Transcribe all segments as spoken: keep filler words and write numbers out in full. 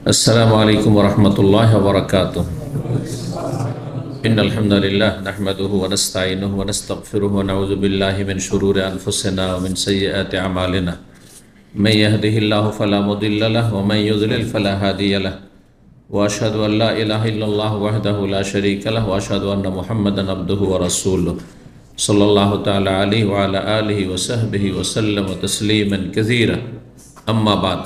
अस्सलामु अलैकुम वरहमतुल्लाहि वबरकातुह। इन्नल हम्दुलिल्लाह नहमदुहु व नस्तईनुहु व नस्तगफिरुहु व नऊज़ु बिल्लाहि मिन शुरूरि अनफुसिना व मिन सय्यिआति अमालिना। मैं यहदिहिल्लाहु फला मुदिल्ल लहु व मैं युज़लिल फला हादिय लहु व अशहदु अन ला इलाहा इल्लल्लाहु वहदहु ला शरीका लहु व अशहदु अन्न मुहम्मदन अब्दुहु व रसूलुहु सल्लल्लाहु तआला अलैहि व अला आलिहि व सहबिहि व सल्लम तस्लीमन कसीरा। अम्मा बाद।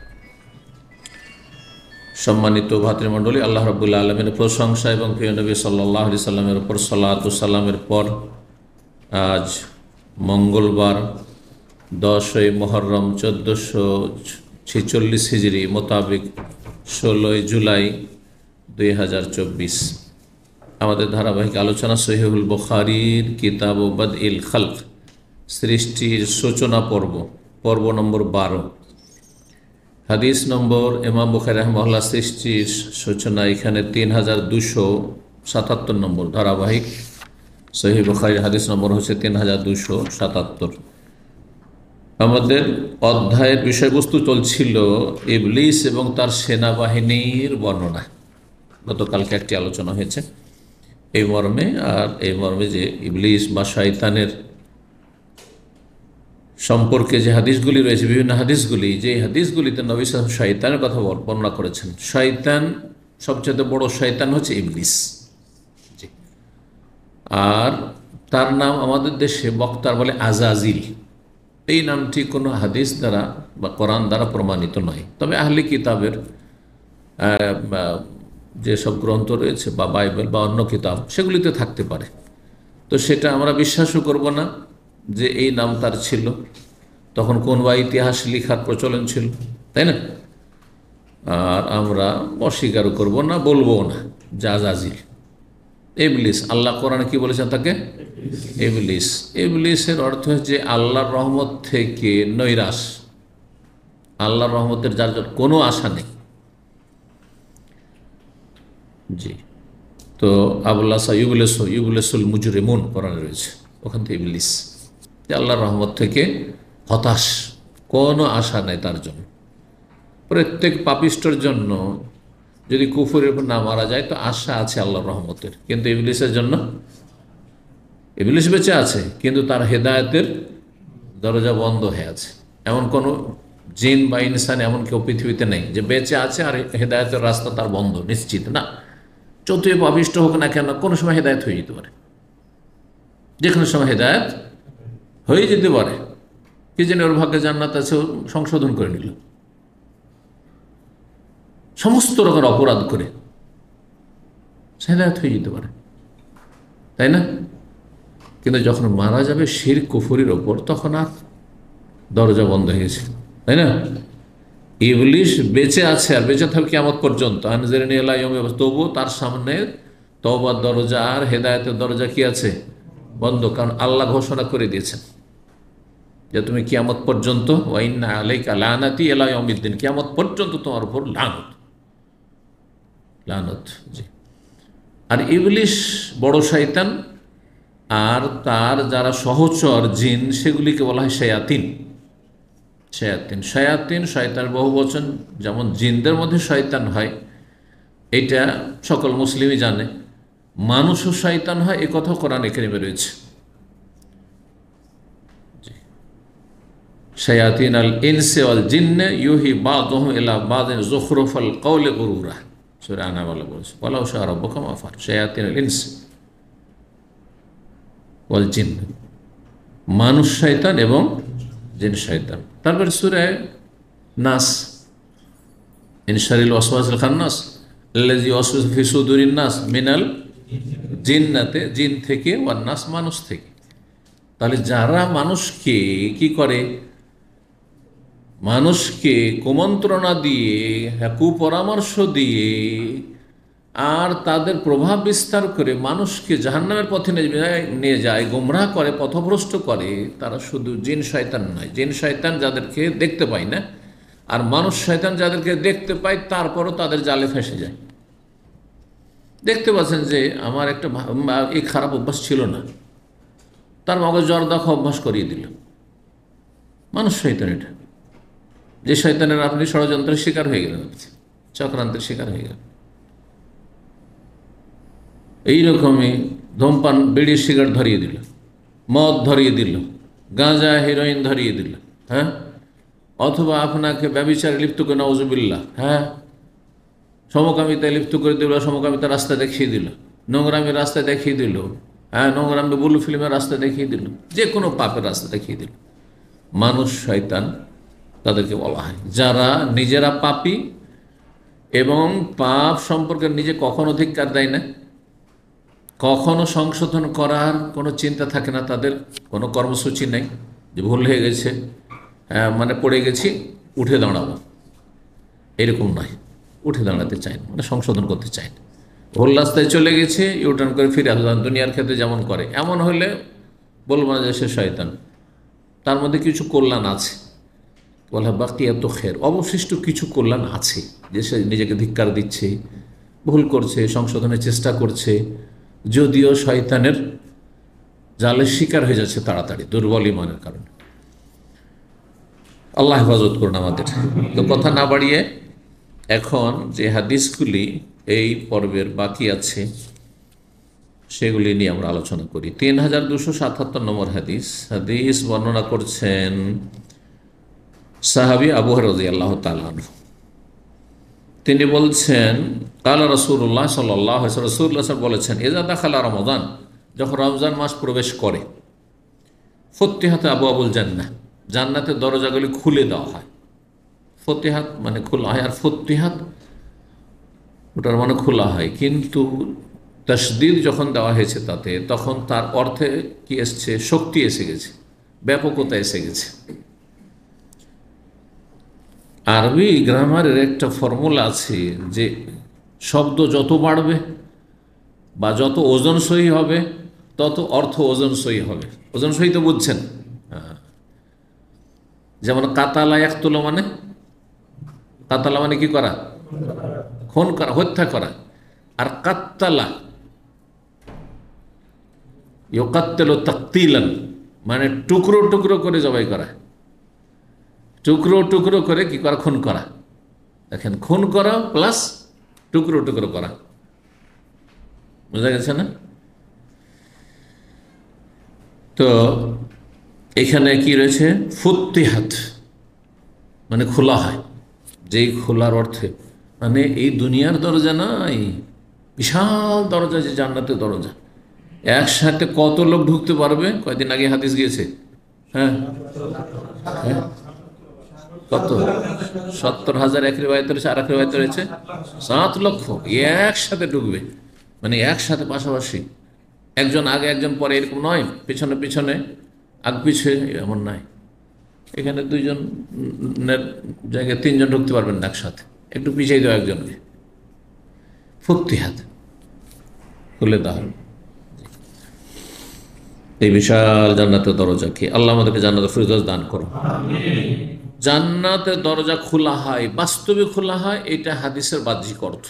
सम्मानित भातृमंडলী, আল্লাহ রাব্বুল আলামিনের প্রশংসা এবং প্রিয় নবী সাল্লাল্লাহু আলাইহি সাল্লামের উপর সালাত ও সালামের পর আজ মঙ্গলবার দশই মুহররম চোদ্দোশো ছেচল্লিশ হিজরি মোতাবেক ষোলোই জুলাই দুই হাজার চব্বিশ আমাদের ধারাবাহিক আলোচনা সহিহুল বুখারীর কিতাব বাদইল খালক, সৃষ্টির সূচনা পর্ব, পর্ব নম্বর বারো। হাদিস নম্বর ইমাম বুখারী রাহিমাহুল্লাহ সৃষ্টির সূচনা এখানে তিন হাজার দুশো সাতাত্তর নম্বর ধারাবাহিক সহিহ বুখারীর হাদিস নম্বর হচ্ছে তিন হাজার দুশো সাতাত্তর। আমাদের অধ্যায়ের বিষয়বস্তু চলছিল ইবলিস এবং তার সেনাবাহিনীর বর্ণনা। গতকালকে একটি আলোচনা হয়েছে এই মর্মে, আর এই মর্মে যে ইবলিস বা শয়তানের সম্পর্কে যে হাদিসগুলি রয়েছে, বিভিন্ন হাদিসগুলি, যে হাদিসগুলিতে নবী সাল্লাল্লাহু আলাইহি ওয়াসাল্লাম শয়তানের কথা বর্ণনা করেছেন। শয়তান সবচেয়ে বড় শয়তান হচ্ছে ইবলিস, আর তার নাম আমাদের দেশে বক্তার বলে আজাজিল। এই নামটি কোনো হাদিস দ্বারা বা কোরআন দ্বারা প্রমাণিত নয়, তবে আহলি কিতাবের যেসব গ্রন্থ রয়েছে বা বাইবেল বা অন্য কিতাব সেগুলিতে থাকতে পারে। তো সেটা আমরা বিশ্বাসও করব না যে এই নাম তার ছিল। তখন কোন বা ইতিহাস লেখার প্রচলন ছিল, তাই না? আর আমরা অস্বীকারও করব না, বলবো না যে আজাজিল ইবলিস। আল্লাহ কোরআনে কি বলেছেন তাকে? ইবলিস। ইবলিসের অর্থ হচ্ছে আল্লাহর রহমত থেকে নৈরাশ, আল্লাহর রহমতের যার যার কোনো আশা নেই। জি, তো আবুল্লাহ ইবলিস ইবলিসুল মুজরিমুন কোরআনে রয়েছে, ওখান থেকে ইবলিস, আল্লাহর রহমত থেকে হতাশ, কোনো আশা নেই তার জন্য। প্রত্যেক পাপিষ্ঠর জন্য যদি কুফরের উপর না মারা যায় তো আশা আছে আল্লাহর রহমতের, কিন্তু ইবলিসের জন্য, ইবলিস বেঁচে আছে কিন্তু তার হেদায়েতের দরজা বন্ধ হয়ে আছে। এমন কোনো জিন বা ইনসান এমন কেউ পৃথিবীতে নেই যে বেঁচে আছে আর হেদায়েতের রাস্তা তার বন্ধ, নিশ্চিত না। যতই পাপিষ্ঠ হোক না কেন, কোনো সময় হেদায়েত হয়ে যেতে পারে, যে কোনো সময় হেদায়েত হয়ে যেতে পারে। কি জানি ওর ভাগ্যে জান্নাত আছে, সংশোধন করে নিল সমস্ত রকমের অপরাধ করে, হেদায়েত হয়ে যেতে পারে, তাই না? কিন্তু যখন মারা যাবে শিরক কুফরির ওপর, তখন আর দরজা বন্ধ হয়ে গেছে, তাই না? ইবলিস বেঁচে আছে আর বেঁচে থাকবে কিয়ামত পর্যন্ত। আনজিরনি ইলা ইয়াউমি, তবুও তার সামনে তওবার দরজা আর হেদায়েতের দরজা কি আছে? বন্ধ। কারণ আল্লাহ ঘোষণা করে দিয়েছেন যে তুমি কিয়ামত পর্যন্ত, ওয়া ইন্না আলাইকা লানাতি ইলা ইয়াউমিদ্দিন, কিয়ামত পর্যন্ত তোমার উপর লানত, লানত। জি। আর ইবলিস বড় শয়তান, আর তার যারা সহচর জিন সেগুলিকে বলা হয় শায়াতিন। শায়াতিন শায়াতিন শয়তান বহু বচন, যেমন জিনদের মধ্যে শয়তান হয়, এটা সকল মুসলিমই জানে। মানুষও শয়তান হয়, এ কথা কোরআনে কারিমে রয়েছে। শায়াতিন আল ইনসি ওয়াল জিন্নে ইউহি বাযুহুম ইলা বাযিন যুখরুফাল কওলি গুরুরা, সূরা আনাম আল্লাহ বলেছে, ওয়ালাউ শাআ রাব্বুকা মা ফাআল। শায়াতিন আল ইনস ওয়াল জিন, মানুষ শয়তান এবং জিন শয়তান। তারপরে সূরা নাস, ইন শারিল ওয়াসওয়াসিল খান্নাস আল্লাযী ইউওয়াসওয়িসু ফি সুদুরিন নাস মিনাল জিন্নাতে, জিন থেকে, ওয়ান নাস, মানুষ থেকে। তাহলে যারা মানুষকে কি করে, মানুষকে কুমন্ত্রণা দিয়ে, কুপরামর্শ দিয়ে আর তাদের প্রভাব বিস্তার করে মানুষকে জাহান্নামের পথে নিয়ে যায়, গোমরাহ করে, পথভ্রষ্ট করে, তারা শুধু জিন শয়তান নয়। জিন শয়তান যাদেরকে দেখতে পায় না, আর মানুষ শয়তান যাদেরকে দেখতে পায় তারপরও তাদের জালে ফেঁসে যায়। দেখতে পাচ্ছেন যে আমার একটা এই খারাপ অভ্যাস ছিল না, তার মগজ জর্দা খাওয়া অভ্যাস করিয়ে দিল। মানুষ শয়তান, এটা যে শয়তানের আপনি ষড়যন্ত্রের শিকার হয়ে গেলেন। চক্রান্তের শিকার হয়ে গেল। এইরকমই ধূমপান, বিড়ি, সিগারেট ধরিয়ে দিল, মদ ধরিয়ে দিল, গাঁজা, হিরোইন ধরিয়ে দিল, হ্যাঁ, অথবা আপনাকে ব্যভিচারে লিপ্ত করে, নাউজুবিল্লাহ, হ্যাঁ, সমকামিতায় লিপ্ত করে দিল, সমকামিতার রাস্তা দেখিয়ে দিল, নোংরামের রাস্তা দেখিয়ে দিল, হ্যাঁ, নোংরামে বুলু ফিল্মের রাস্তা দেখিয়ে দিল, যে কোনো পাপের রাস্তা দেখিয়ে দিল। মানুষ শয়তান তাদেরকে বলা হয়, যারা নিজেরা পাপী এবং পাপ সম্পর্কে নিজে কখনো ধিক্কার দেয় না, কখনো সংশোধন করার কোনো চিন্তা থাকে না, তাদের কোনো কর্মসূচি নেই যে ভুল হয়ে গেছে, হ্যাঁ, মানে পড়ে গেছি, উঠে দাঁড়াবো, এরকম নয়। উঠে দাঁড়াতে চায় না, মানে সংশোধন করতে চায় না। ভুল রাস্তায় চলে গেছে, ইউটার্ন করে ফিরে আসলাম, দুনিয়ার ক্ষেত্রে যেমন করে, এমন হলে বলবো না যে সে শয়তান। তার মধ্যে কিছু কল্যাণ আছে, বলা বাকিয়াত খের, অবশিষ্ট কিছু কল্যাণ আছে, যে সে নিজেকে ধিক্কার দিচ্ছে, ভুল করছে, সংশোধনের চেষ্টা করছে, যদিও শয়তানের জালের শিকার হয়ে যাচ্ছে তাড়াতাড়ি, দুর্বল ইমানের কারণে। আল্লাহ হেফাজত করুন আমাদের। তো কথা না বাড়িয়ে এখন যে হাদিসগুলি এই পর্বের বাকি আছে সেগুলি নিয়ে আমরা আলোচনা করি। তিন হাজার দুশো সাতাত্তর নম্বর হাদিস। হাদিস বর্ণনা করছেন সাহাবী আবু হুরায়রা রাদিয়াল্লাহু তাআলা আনহু। তিনি বলছেন, কালা রাসূলুল্লাহ সাল্লাল্লাহু আলাইহি ওয়াসাল্লাম, রাসূলুল্লাহ বলেছেন, ইযা দাখালা রমাদান, যখন রমজান মাস প্রবেশ করে, ফুতিহাত আবওয়াবুল জান্নাহ, জান্নাতের দরজাগুলি খুলে দেওয়া হয়। ফতিহাত মানে খোলা হয়, আর ফতিহাত ওটার মানে খোলা হয়, কিন্তু তাসদীদ যখন দেওয়া হয়েছে তাতে, তখন তার অর্থে কি এসছে, শক্তি এসে গেছে, ব্যাপকতা এসে গেছে। আরবি গ্রামারের একটা ফর্মুলা আছে যে শব্দ যত বাড়বে বা যত ওজনসই হবে, তত অর্থ ওজনসই হবে। ওজনসই তো বুঝছেন? হ্যাঁ, যেমন কাতালা ইয়াকতুল, মানে কাতালা মানে কি করা, খুন করা, হত্যা করা। আর কাত্তালা ইউকাত্তিলু তাকতিলান, মানে টুকরো টুকরো করে জবাই করা, টুকরো টুকরো করে কি করা, খুন করা। দেখেন, খুন করা প্লাস টুকরো টুকরো করা, বোঝা গেছে না? তো এখানে কি রয়েছে, ফুতিহাত মানে খোলা হয়, যেই খোলার অর্থে মানে এই দুনিয়ার দরজা নাই, বিশাল দরজা, যে জান্নাতের দরজা, একসাথে কত লোক ঢুকতে পারবে? কয়েকদিন আগে হাদিস গিয়েছে, হ্যাঁ, কত, সত্তর হাজার এক রিওয়ায়াত রয়েছে, আর এক রিওয়ায়াত রয়েছে সাত লক্ষ একসাথে ঢুকবে, মানে একসাথে পাশাপাশি, একজন আগে একজন পরে, এরকম নয়, পিছনে পিছনে আগ পিছে, এমন নয়। এখানে দুইজনের জায়গায় তিনজন ঢুকতে পারবেন না একসাথে, একটু পিছিয়ে দেওয়া একজনকে। ফুতিহাত, খুলে দেওয়া হবে এই বিশাল জান্নাতের দরজাকে। আল্লাহ আমাদেরকে জান্নাতের ফিরদৌস দান করো। জান্নাতের দরজা খোলা হয়, বাস্তবে খোলা হয়, এটা হাদিসের বাহ্যিক অর্থ।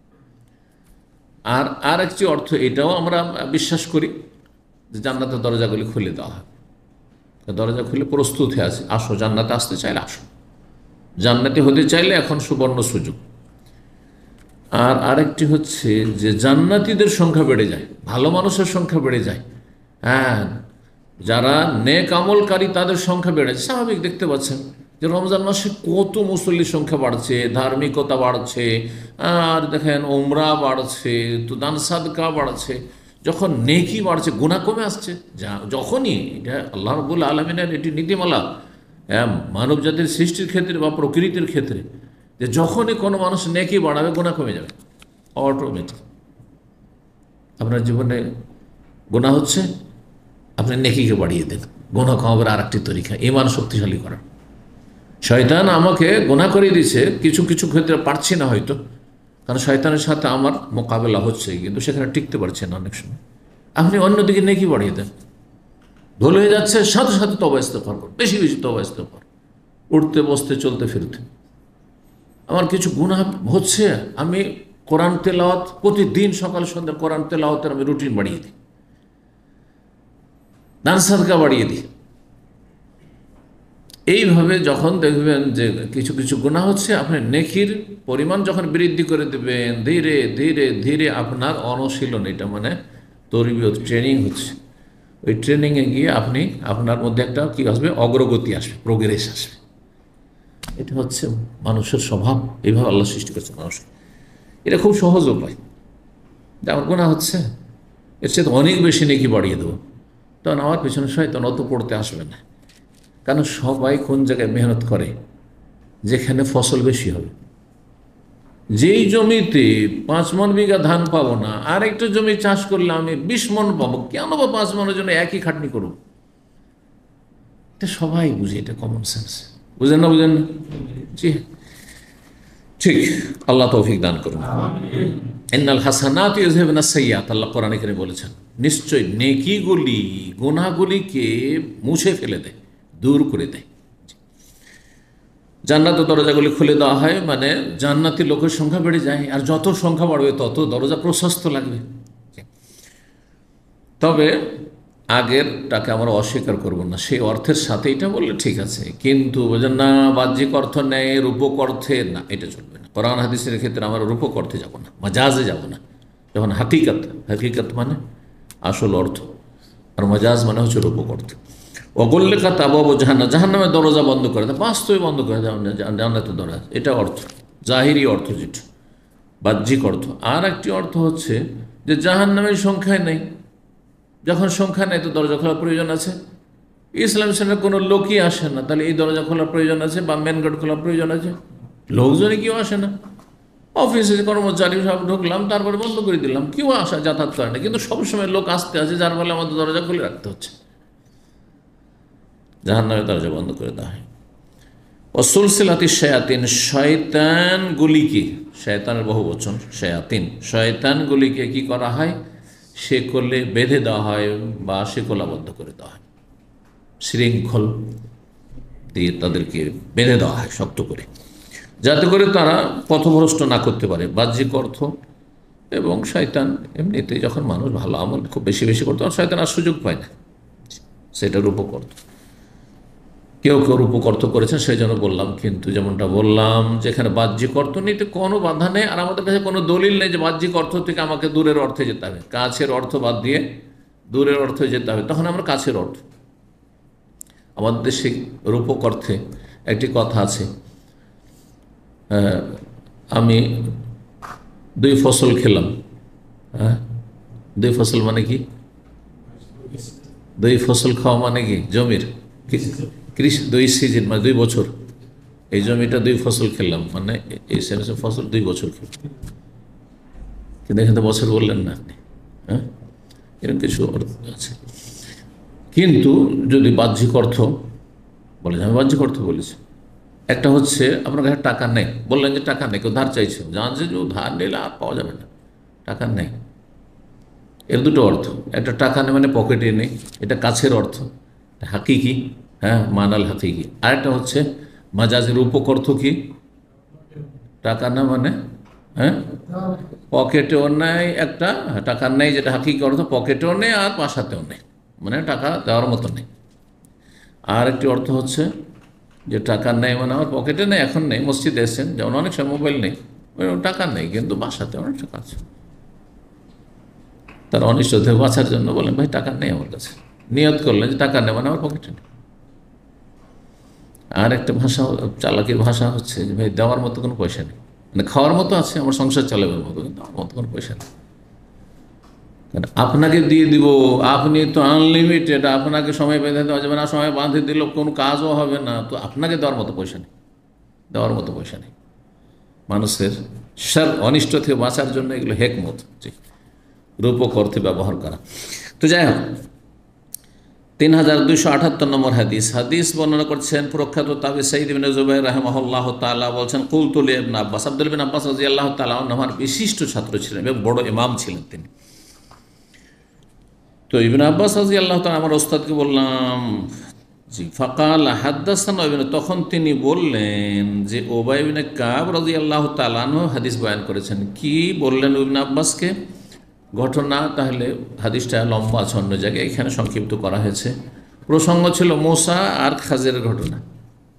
আর আর একটি অর্থ এটাও আমরা বিশ্বাস করি যে জান্নাতের দরজাগুলি খুলে দেওয়া হয়, দরজা খুলে প্রস্তুত হয়ে আছে, আসো, জান্নাতে আসতে চাইলে আসো, জান্নাতি হতে চাইলে এখন সুবর্ণ সুযোগ। আর আরেকটি হচ্ছে যে জান্নাতীদের সংখ্যা বেড়ে যায়, ভালো মানুষের সংখ্যা বেড়ে যায়, হ্যাঁ, যারা নেক আমলকারী তাদের সংখ্যা বেড়ে যায়। স্বাভাবিক, দেখতে পাচ্ছেন যে রমজান মাসে কত মুসল্লির সংখ্যা বাড়ছে, ধার্মিকতা বাড়ছে, আর দেখেন ওমরা বাড়ছে, তো দান সাদকা বাড়ছে। যখন নেকি বাড়ছে, গুনাহ কমে আসছে। যা যখনই, এটা আল্লাহ রাব্বুল আলামিনের এটি নীতিমালা, হ্যাঁ, মানব জাতির সৃষ্টির ক্ষেত্রে বা প্রকৃতির ক্ষেত্রে, যে যখনই কোনো মানুষ নেকি বাড়াবে, গুনাহ কমে যাবে অটোমেটিক। আপনার জীবনে গুনাহ হচ্ছে, আপনি নেকিকে বাড়িয়ে দেন, গুনাহ কমাবার আর একটি তরিকা, ঈমান শক্তিশালী করার। শয়তান আমাকে গুনাহ করিয়ে দিচ্ছে, কিছু কিছু ক্ষেত্রে পারছি না হয়তো, কারণ শয়তানের সাথে আমার মোকাবেলা হচ্ছে, কিন্তু সেখানে টিকতে পারছে না অনেক সময়। আপনি অন্যদিকে নেকি বাড়িয়ে দেন, ভুল হয়ে যাচ্ছে, সাথে সাথে তওবা ইস্তেগফার করুন, বেশি বেশি তওবা ইস্তেগফার, উঠতে বসতে চলতে ফিরতে। আমার কিছু গুনাহ হচ্ছে, আমি কোরআন তেলাওয়াত প্রতিদিন সকাল সন্ধ্যা কোরআন তেলাওয়াতের আমি রুটিন বাড়িয়ে দিই, দান সাদকা বাড়িয়ে দিই। এইভাবে যখন দেখবেন যে কিছু কিছু গুনাহ হচ্ছে, আপনি নেকির পরিমাণ যখন বৃদ্ধি করে দেবেন, ধীরে ধীরে ধীরে আপনার অনুশীলন, এটা মানে তরবিয়ত ট্রেনিং হচ্ছে, ওই ট্রেনিংয়ে গিয়ে আপনি আপনার মধ্যে একটা কী আসবে, অগ্রগতি আসবে, প্রোগ্রেস আসবে। এটা হচ্ছে মানুষের স্বভাব, এইভাবে আল্লাহ সৃষ্টি করছে মানুষকে। এটা খুব সহজ উপায়। যে আমার গুনাহ হচ্ছে, এর চেয়ে তো অনেক বেশি নেকি বাড়িয়ে দেবো, তখন আমার পেছনে শয়তান অত পড়তে আসবে না। কারণ সবাই কোন জায়গায় মেহনত করে, যেখানে ফসল বেশি হবে। যেই জমিতে পাঁচ মন বিঘা ধান পাবো না, আর একটু জমি চাষ করলে আমি বিশ মন পাবো, কেন বা পাঁচ মনের জন্য একই খাটনি করব? এটা সবাই বুঝে, এটা কমন সেন্স। বুঝেন না? বুঝেন না? জি ঠিক, আল্লাহ তৌফিক দান করুন। ইন্নাল হাসানাত ইউযহিবুনাস সাইয়্যাত, আল্লাহ কোরআনে কারিমে বলেছেন, নিশ্চয় নেকিগুলি গুনাহগুলিকে মুছে ফেলে দেয়, দূর করে দেয়। জান্নাতের দরজাগুলি খুলে দেওয়া হয়, মানে জান্নাতি লোকের সংখ্যা বেড়ে যায়, আর যত সংখ্যা বাড়বে তত দরজা প্রশস্ত লাগবে। তবে আগেরটাকে আমরা অস্বীকার করব না, সেই অর্থের সাথে এটা বললে ঠিক আছে, কিন্তু বোঝেন না বাহ্যিক অর্থ নেয়, রূপক অর্থে না, এটা চলবে না। কোরআন হাদিসের ক্ষেত্রে আমরা রূপক অর্থে যাব না, মাজাজে যাব না। যখন হাকিকাত, হাকিকাত মানে আসল অর্থ, আর মাজাজ মানে হচ্ছে রূপক অর্থ। অগল্লেখা তাবাবু জাহান্নাম, জাহান্নামের দরজা বন্ধ করে দেয়, বাস্তবে বন্ধ করে দেয় জান্নাতের দরজা, এটা অর্থ, জাহিরি অর্থ যেটা, বাহ্যিক অর্থ। আর একটি অর্থ হচ্ছে যে জাহান্নামের সংখ্যায় নেই, যখন সংখ্যা নেই তো দরজা খোলার প্রয়োজন আছে। ইসলাম সেখানে কোনো লোকই আসে না, তাহলে এই দরজা খোলার প্রয়োজন আছে বা মেন গেট খোলার প্রয়োজন আছে? লোকজনই কেউ আসে না, অফিসে কর্মচারী সব ঢুকলাম, তারপরে বন্ধ করে দিলাম, কেউ আসা যাতায়াত করে না, কিন্তু সবসময় লোক আসতে আছে, যার ফলে আমাদের দরজা খুলে রাখতে হচ্ছে। জাহান্নামের দরজা বন্ধ করে দেওয়া হয়। ওয়াসুলসিলাতি শায়াতিন, শয়তানগুলিকে, শয়তানের বহু বচন শায়াতিন, শয়তানগুলিকে কি করা হয়, শেকলে বেঁধে দেওয়া হয় বা শেকলাবদ্ধ করে দেওয়া হয়, শৃঙ্খল দিয়ে তাদেরকে বেঁধে দেওয়া হয় শক্ত করে, যাতে করে তারা পথভ্রষ্ট না করতে পারে। বাহ্যিক অর্থ এবং শয়তান এমনিতে যখন মানুষ ভালো আমল খুব বেশি বেশি করতে পারে, শয়তান আর সুযোগ পায় না, সেটা রূপক অর্থ। কেউ কেউ রূপক অর্থ করেছেন, সেই জন্য বললাম। কিন্তু যেমনটা বললাম, যেখানে বাহ্যিক অর্থ নিতে কোনো বাধা নেই, আর আমাদের কাছে কোনো দলিল নেই যে বাহ্যিক অর্থ থেকে আমাকে দূরের অর্থে যেতে হবে, কাছের অর্থ বাদ দিয়ে দূরের অর্থে যেতে হবে, তখন আমরা কাছের অর্থ। আমাদের দেশে রূপক অর্থে একটি কথা আছে, আমি দুই ফসল খেলাম। হ্যাঁ, দুই ফসল মানে কি? দুই ফসল খাওয়া মানে কি? জমির কৃষি দুই সিজন, মানে দুই বছর, এই জমিটা দুই ফসল খেলাম, মানে এই সেন্সে ফসল দুই বছর খেলাম। কিন্তু এখানে বছর বললেন না আপনি, হ্যাঁ, এরকম কিছু অর্থ আছে। কিন্তু যদি বাহ্যিক অর্থ বলে, আমি বাহ্যিক অর্থ বলেছি, একটা হচ্ছে আপনার কাছে টাকা নেই, বললেন যে টাকা নেই, কেউ ধার চাইছে, জানছে যে ধার নিলে আর পাওয়া যাবে না, টাকা নেই। এর দুটো অর্থ, একটা টাকা নেই মানে পকেটে নেই, এটা কাছের অর্থ, হাকিকি, হ্যাঁ, মানাল হাকিকি। আরেকটা হচ্ছে মাজাজের রূপক অর্থ কি? টাকা না মানে, হ্যাঁ, পকেটেও নেই, একটা টাকা নেই যেটা হাকিকি অর্থ, পকেটেও নেই আর বাসাতেও নেই, মানে টাকা দেওয়ার মতো নেই। আর একটি অর্থ হচ্ছে যে টাকা নেই মানে আমার পকেটে নেই, এখন নেই, মসজিদে এসেছেন, যেমন অনেক সময় মোবাইল নেই, টাকা নেই, কিন্তু বাসাতে অনেক টাকা আছে, তার অনিষ্ট থেকে বাঁচার জন্য বলেন ভাই টাকা নেই আমার কাছে, নিয়ত করলেন যে টাকা নেই মানে আমার পকেটে নেই। আর একটা ভাষা, চালাকির ভাষা হচ্ছে যে ভাই দেওয়ার মতো কোনো পয়সা নেই, মানে খাওয়ার মতো আছে, আমার সংসার চালাবার মতো, কিন্তু আমার মতো কোনো পয়সা নেই। কারণ আপনাকে দিয়ে দিব, আপনি তো আনলিমিটেড, আপনাকে সময় বেঁধে দেওয়া যাবে না, সময় বাঁধে দিলেও কোনো কাজও হবে না, তো আপনাকে দেওয়ার মতো পয়সা নেই, দেওয়ার মতো পয়সা নেই। মানুষের সব অনিষ্ট থেকে বাঁচার জন্য এগুলো হেকমত, রূপক অর্থে ব্যবহার করা। তো যাই হোক, তিন হাজার দুইশো আঠাত্তর নম্বর হাদিস হাদিস বর্ণনা করছেন প্রখ্যাত তাবি সাঈদ ইবনে জুবাইর রাহিমাহুল্লাহ তাআলা বলছেন, কুলতু লি ইবনে আব্বাস, আব্দুল বিন আব্বাস রাদিয়াল্লাহু তাআলা আমার বিশিষ্ট ছাত্র ছিলেন এবং বড় ইমাম ছিলেন তিনি। তো ইবনে আব্বাস রাদিয়াল্লাহু তাআলা আমার ওস্তাদকে বললাম, জি, ফাকাল হাদ্দাসানা ইবনে, তখন তিনি বললেন যে উবাই ইবনে কাব রাদিয়াল্লাহু তাআলা আনহু হাদিস বয়ান করেছেন। কি বললেন ইবনে আব্বাসকে? ঘটনা, তাহলে হাদিসটা লম্বা আছে অন্য জায়গায়, এখানে সংক্ষিপ্ত করা হয়েছে। প্রসঙ্গ ছিল মূসা আর খাজিরের ঘটনা,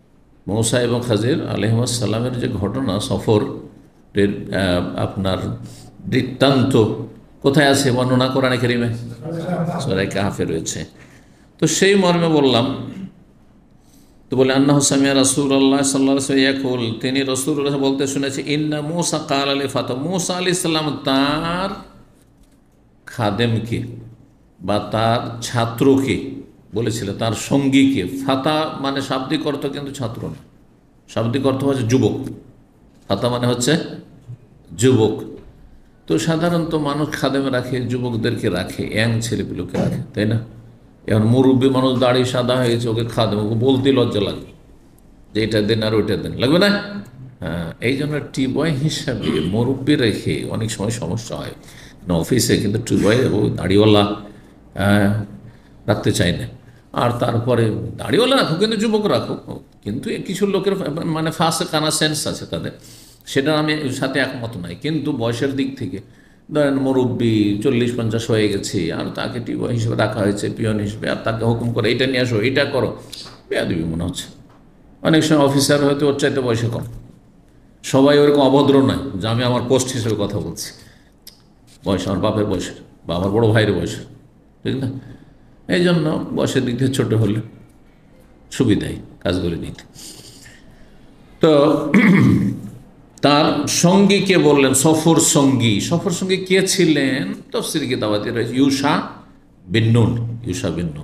মূসা এবং খাজির আলাইহিস সালামের যে ঘটনা, সফরের আপনার বৃত্তান্ত কোথায় আছে বর্ণনা কোরআনে কারিমে? সূরা কাহফে রয়েছে। তো সেই মর্মে বললাম, তো বলে আন্নাহু সামিআ রাসূলুল্লাহ সাল্লাল্লাহু আলাইহি ওয়াসাল্লাম ইয়াকুল, তিনি রাসূলুল্লাহ বলতে শুনেছি, ইন্না মূসা ক্বালা লি ফাতা, মূসা আলাইহিস সালাম তার খাদেমকে বা তার ছাত্রকে বলেছিল, তার সঙ্গীকে। ফাতা মানে শাব্দিক অর্থ কিন্তু ছাত্র না, শাব্দিক অর্থ হচ্ছে যুবক। ফাতা মানে হচ্ছে যুবক। তো সাধারণত মানুষ খাদেম রাখে, যুবকদেরকে রাখে, ইয়াং ছেলেগুলোকে রাখে, তাই না? এখন মুরব্বী মানুষ দাড়ি সাদা হয়েছে, ওকে খাদেম, ওকে বলতে লজ্জা লাগে যে এটা দেন আর ওইটা দেন, লাগবে না? হ্যাঁ, এই জন্য টিবয় হিসাবে মুরব্বী রেখে অনেক সময় সমস্যা হয় না অফিসে, কিন্তু টিবয় ও দাড়িওয়ালা রাখতে চায় না। আর তারপরে দাড়িওয়ালা রাখো, কিন্তু যুবক রাখো, কিন্তু কিছু লোকের মানে ফার্স্ট কানা সেন্স আছে তাদের, সেটা আমি সাথে একমত নাই। কিন্তু বয়সের দিক থেকে ধরেন মুরব্বী চল্লিশ পঞ্চাশ হয়ে গেছে, আর তাকে টিবয় হিসেবে রাখা হয়েছে, পিয়ন হিসেবে, আর তাকে হুকুম করে এইটা নিয়ে আসো, এইটা করো, বেয়াদবি মনে হচ্ছে। অনেক সময় অফিসার হয়তো ওর চাইতে বয়সে কম, সবাই ওরকম অভদ্র নয় যে আমি আমার পোস্ট হিসেবে কথা বলছি, বয়স আমার বাপের বয়সের বা আমার বড়ো ভাইয়ের বয়সের, ঠিক না? এই জন্য বয়সের দিক থেকে ছোটো হলে সুবিধাই কাজগুলি নিতে। তো তার সঙ্গীকে বললেন, সফর সঙ্গী। সফর সঙ্গী কে ছিলেন? তাফসীর কিতাবাতে রয়েছে ইউশা বিন নুন, ইউশা বিন নুন।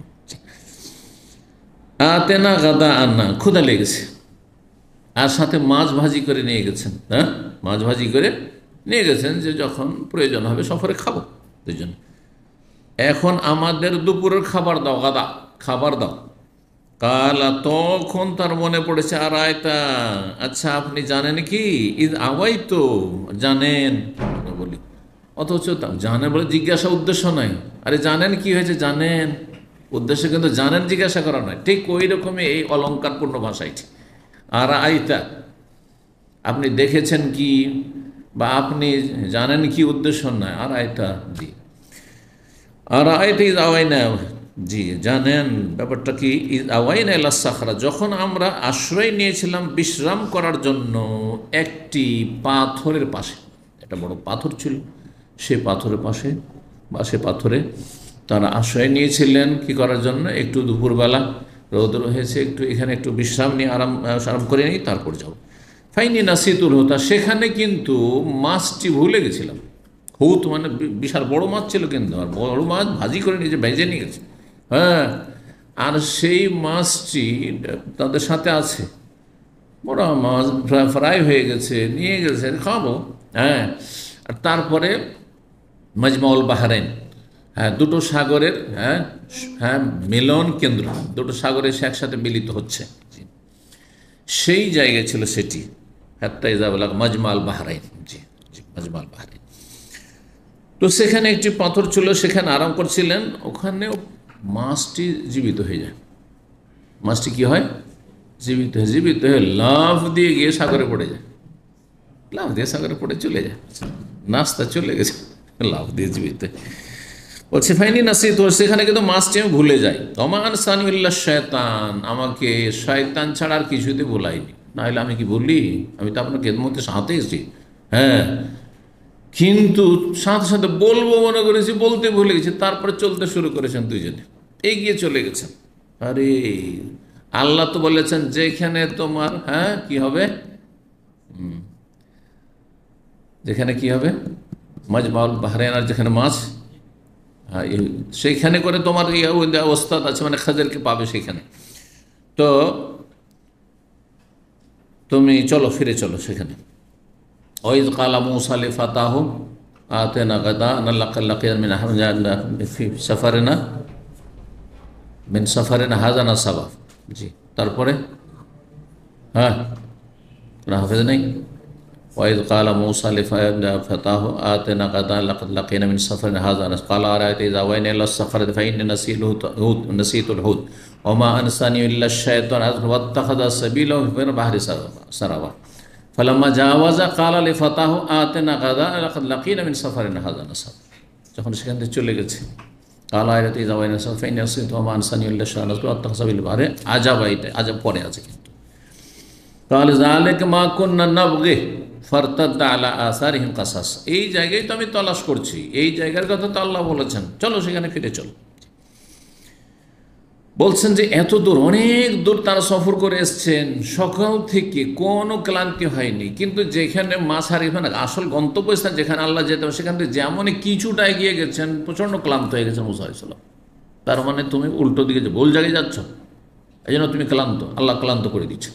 আতেনা গাদা আন্না, ক্ষুধা লেগেছে, আর সাথে মাছ ভাজি করে নিয়ে গেছেন। হ্যাঁ, মাছ ভাজি করে নিয়ে গেছেন যে যখন প্রয়োজন হবে সফরে খাবো দুজন। এখন আমাদের দুপুরের খাবার দাও, গাদা খাবার দাও। কালা, তখন তার মনে পড়েছে, আর আয়তা, আচ্ছা আপনি জানেন কি, ঈদ আওয়াই তো জানেন বলি, অথচ জানেন বলে জিজ্ঞাসা উদ্দেশ্য নাই। আরে জানেন কি হয়েছে, জানেন উদ্দেশ্য, কিন্তু জানেন জিজ্ঞাসা করা নয়। ঠিক ওই রকমই এই অলঙ্কারপূর্ণ ভাষাইটি। আর আয়তা, আপনি দেখেছেন কি, বা আপনি জানেন কি উদ্দেশ্য নয়। আর আয়তা, জি, আর আয়তা ঈদ আওয়াইনা, জি জানেন ব্যাপারটা কি, ঈদ আওয়াইনা ইলা সাখরা, যখন আমরা আশ্রয় নিয়েছিলাম বিশ্রাম করার জন্য একটি পাথরের পাশে। একটা বড় পাথর ছিল, সে পাথরের পাশে বা সে পাথরে তারা আশ্রয় নিয়েছিলেন কি করার জন্য, একটু দুপুরবেলা রৌদ্র হয়েছে, একটু এখানে একটু বিশ্রাম নিয়ে আরাম আরাম করে নিই, তারপর যাও। ফাইনি নাসিতুল হুতা, সেখানে কিন্তু মাছটি ভুলে গেছিলাম। হুত মানে বিশাল বড় মাছ ছিল, কিন্তু আর বড় মাছ ভাজি করে নিয়েছে, ভেজে নিয়ে গেছে। হ্যাঁ, আর সেই মাছটি তাদের সাথে আছে, বড় মাছ ফ্রাই হয়ে গেছে, নিয়ে গেছে, খাবো। হ্যাঁ, আর তারপরে মাজমাউল বাহরাইন, হ্যাঁ দুটো সাগরের, হ্যাঁ হ্যাঁ মিলন কেন্দ্র, দুটো সাগরের সে একসাথে মিলিত হচ্ছে, সেই জায়গায় ছিল সেটি। হাত্তা ইযা বালাগ মাজমাউল বাহরাইন, জি জি মাজমাউল বাহরাইন। তো সেখানে একটি পাথর ছিল, সেখানে আরাম করছিলেন। ওখানেও মাছটি জীবিত হয়ে যায়। মাছটি কি হয়? জীবিত হয়ে জীবিত হয়ে লাফ দিয়ে গিয়ে সাগরে পড়ে যায়, লাফ দিয়ে সাগরে পড়ে চলে যায়, নাস্তা চলে গেছে, লাফ দিয়ে জীবিত বলছে। ফাইনি নাসি, তো সেখানে কিন্তু মাছটি আমি ভুলে যাই। তমান সানিউল্লাহ শয়তান, আমাকে শয়তান ছাড়া আর কিছুতে ভুলাইনি, নাহলে আমি কি বলি, আমি তো আপনার খেদমতে সাথে এসেছি। হ্যাঁ, কিন্তু সাথে সাথে বলবো মনে করেছি, বলতে ভুলে গেছি, তারপরে চলতে শুরু করেছেন দুইজনে, এগিয়ে চলে গেছেন। আরে আল্লাহ তো বলেছেন যেখানে তোমার হ্যাঁ কি হবে, যেখানে কি হবে মাজমাউল বাহরাইন, আর যেখানে মাছ, হ্যাঁ সেইখানে করে তোমার অবস্থা আছে, মানে খাজরকে পাবে সেখানে। তো তুমি চলো, ফিরে চলো সেখানে। ওয়াইজ কালা মূসা লিফাতাহু আতেনা গাদা'ানা লাকিয়ানা মিন সাফারিনা মিন সাফারিনা হাযা নাসাবা, জি। তারপরে হ্যাঁ হাফেজ নেই। ওয়াইজ কালা মূসা লিফাতাহু আতেনা গাদা'ানা লাকিয়ানা মিন সাফারিনা হাযা নাসাবা ক্বালা আরাআইতা ইযা আওয়াইনা ইলা সাখরাতি ফাইন্নী নাসিতুল হুত ওয়া মা আনসানি ইল্লা আশ-শায়তান ওয়াত্তাখাযা সাবিলাহু ফিল বাহরি সারাবা ফালাম্মা জাওয়াজা ক্বালা লিফাতাহু আতেনা গাদা'ানা লাকাদ লাকিনা মিন সাফারিনা হাযা নাসাবা, যখন সেখান থেকে চলে গেছে। ক্বালা আরাআইতা ইযা আওয়াইনা ফাইন্নী নাসিতু ওয়া মা আনসানি ইল্লা আশ-শায়তান ওয়াত্তাখাযা সাবিলাহু ফিল বাহরি, আজাব, এটা আজাব পরে আছে, কিন্তু কাল যালিকা মা কুন্না নাবগি ফারতাদ্দা আলা আসারিহিম কাসাস। এই জায়গায় তো আমি তলাশ করছি, এই জায়গার কথা তো আল্লাহ বলেছেন, চলো সেখানে ফিরে চলো। বলছেন যে এত দূর, অনেক দূর তারা সফর করে এসছেন, সকাল থেকে কোনো ক্লান্তি হয়নি, কিন্তু যেখানে মাছ হারিয়ে না আসল গন্তব্যস্থান যেখানে আল্লাহ যেতে হবে সেখান থেকে যেমনই কিছুটা এগিয়ে গেছেন প্রচণ্ড ক্লান্ত হয়ে গেছেন মুসা আলাইহিস সালাম। তার মানে তুমি উল্টো দিকে যে ভুল জায়গায় যাচ্ছ, এই জন্য তুমি ক্লান্ত, আল্লাহ ক্লান্ত করে দিচ্ছে।